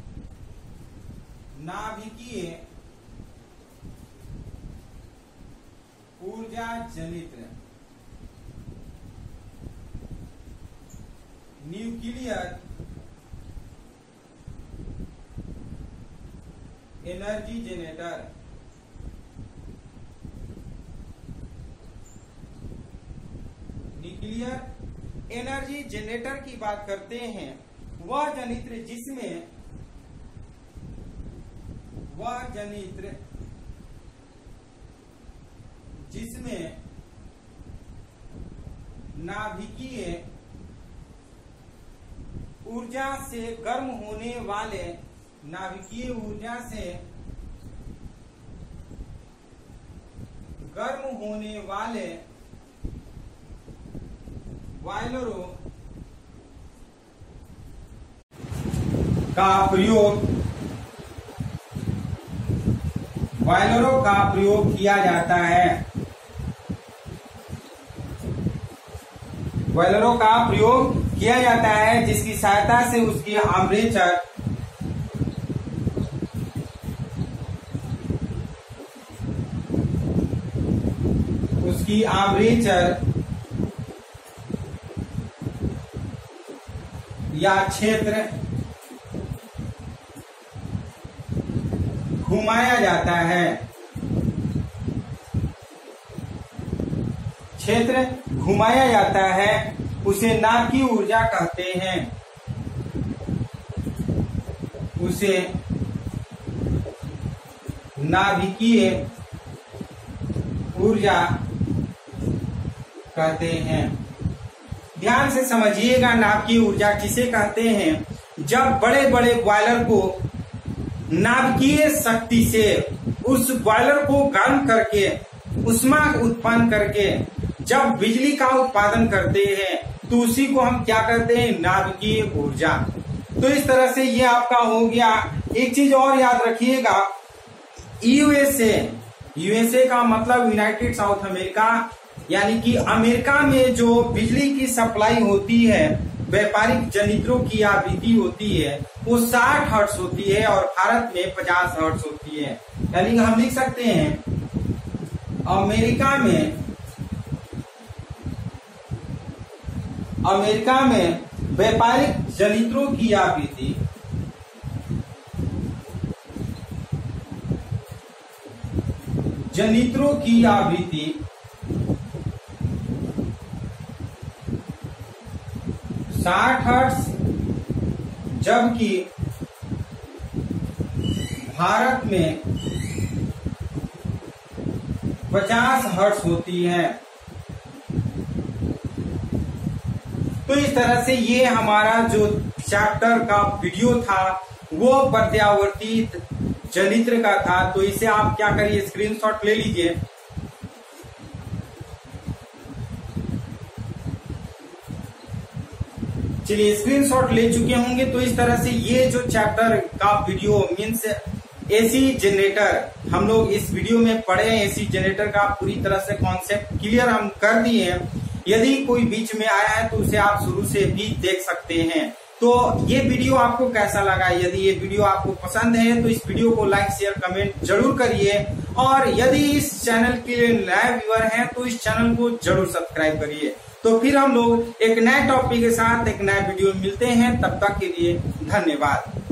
नाभिकीय ऊर्जा जनित्र, nuclear energy generator. Nuclear energy generator की बात करते हैं, वह जनित्र जिसमें नाभिकीय ऊर्जा से गर्म होने वाले बॉयलरों का प्रयोग किया जाता है। बॉयलरों का प्रयोग किया जाता है जिसकी सहायता से उसकी आर्मेचर या क्षेत्र घुमाया जाता है। क्षेत्र घुमाया जाता है उसे नाभिकीय ऊर्जा कहते हैं। उसे नाभिकीय ऊर्जा कहते हैं। ध्यान से समझिएगा, नाभिकीय ऊर्जा किसे कहते हैं? जब बड़े बड़े बॉयलर को नाभिकीय शक्ति से उस बॉयलर को गर्म करके उष्मा उत्पन्न करके जब बिजली का उत्पादन करते हैं तो उसी को हम क्या कहते हैं? नाभिकीय ऊर्जा। तो इस तरह से ये आपका हो गया। एक चीज और याद रखिएगा, यूएसए का मतलब यूनाइटेड साउथ अमेरिका, यानी कि अमेरिका में जो बिजली की सप्लाई होती है, व्यापारिक जनित्रों की आवृत्ति होती है वो 60 हर्ट्ज होती है और भारत में 50 हर्ट्ज होती है। यानी हम लिख सकते हैं अमेरिका में व्यापारिक जनित्रों की आवृत्ति 60 हर्ट्ज, जबकि भारत में 50 हर्ट्ज होती है। तो इस तरह से ये हमारा जो चैप्टर का वीडियो था वो प्रत्यावर्ती जनित्र का था। तो इसे आप क्या करिए, स्क्रीनशॉट ले लीजिए। चलिए, स्क्रीनशॉट ले चुके होंगे। तो इस तरह से ये जो चैप्टर का वीडियो मीन्स एसी जनरेटर हम लोग इस वीडियो में पढ़े हैं। एसी जनरेटर का पूरी तरह से कॉन्सेप्ट क्लियर हम कर दिए हैं। यदि कोई बीच में आया है तो उसे आप शुरू से भी देख सकते हैं। तो ये वीडियो आपको कैसा लगा? यदि ये वीडियो आपको पसंद है तो इस वीडियो को लाइक शेयर कमेंट जरूर करिए, और यदि इस चैनल के नए व्यूअर हैं तो इस चैनल को जरूर सब्सक्राइब करिए। तो फिर हम लोग एक नए टॉपिक के साथ एक नए वीडियो में मिलते हैं। तब तक के लिए धन्यवाद।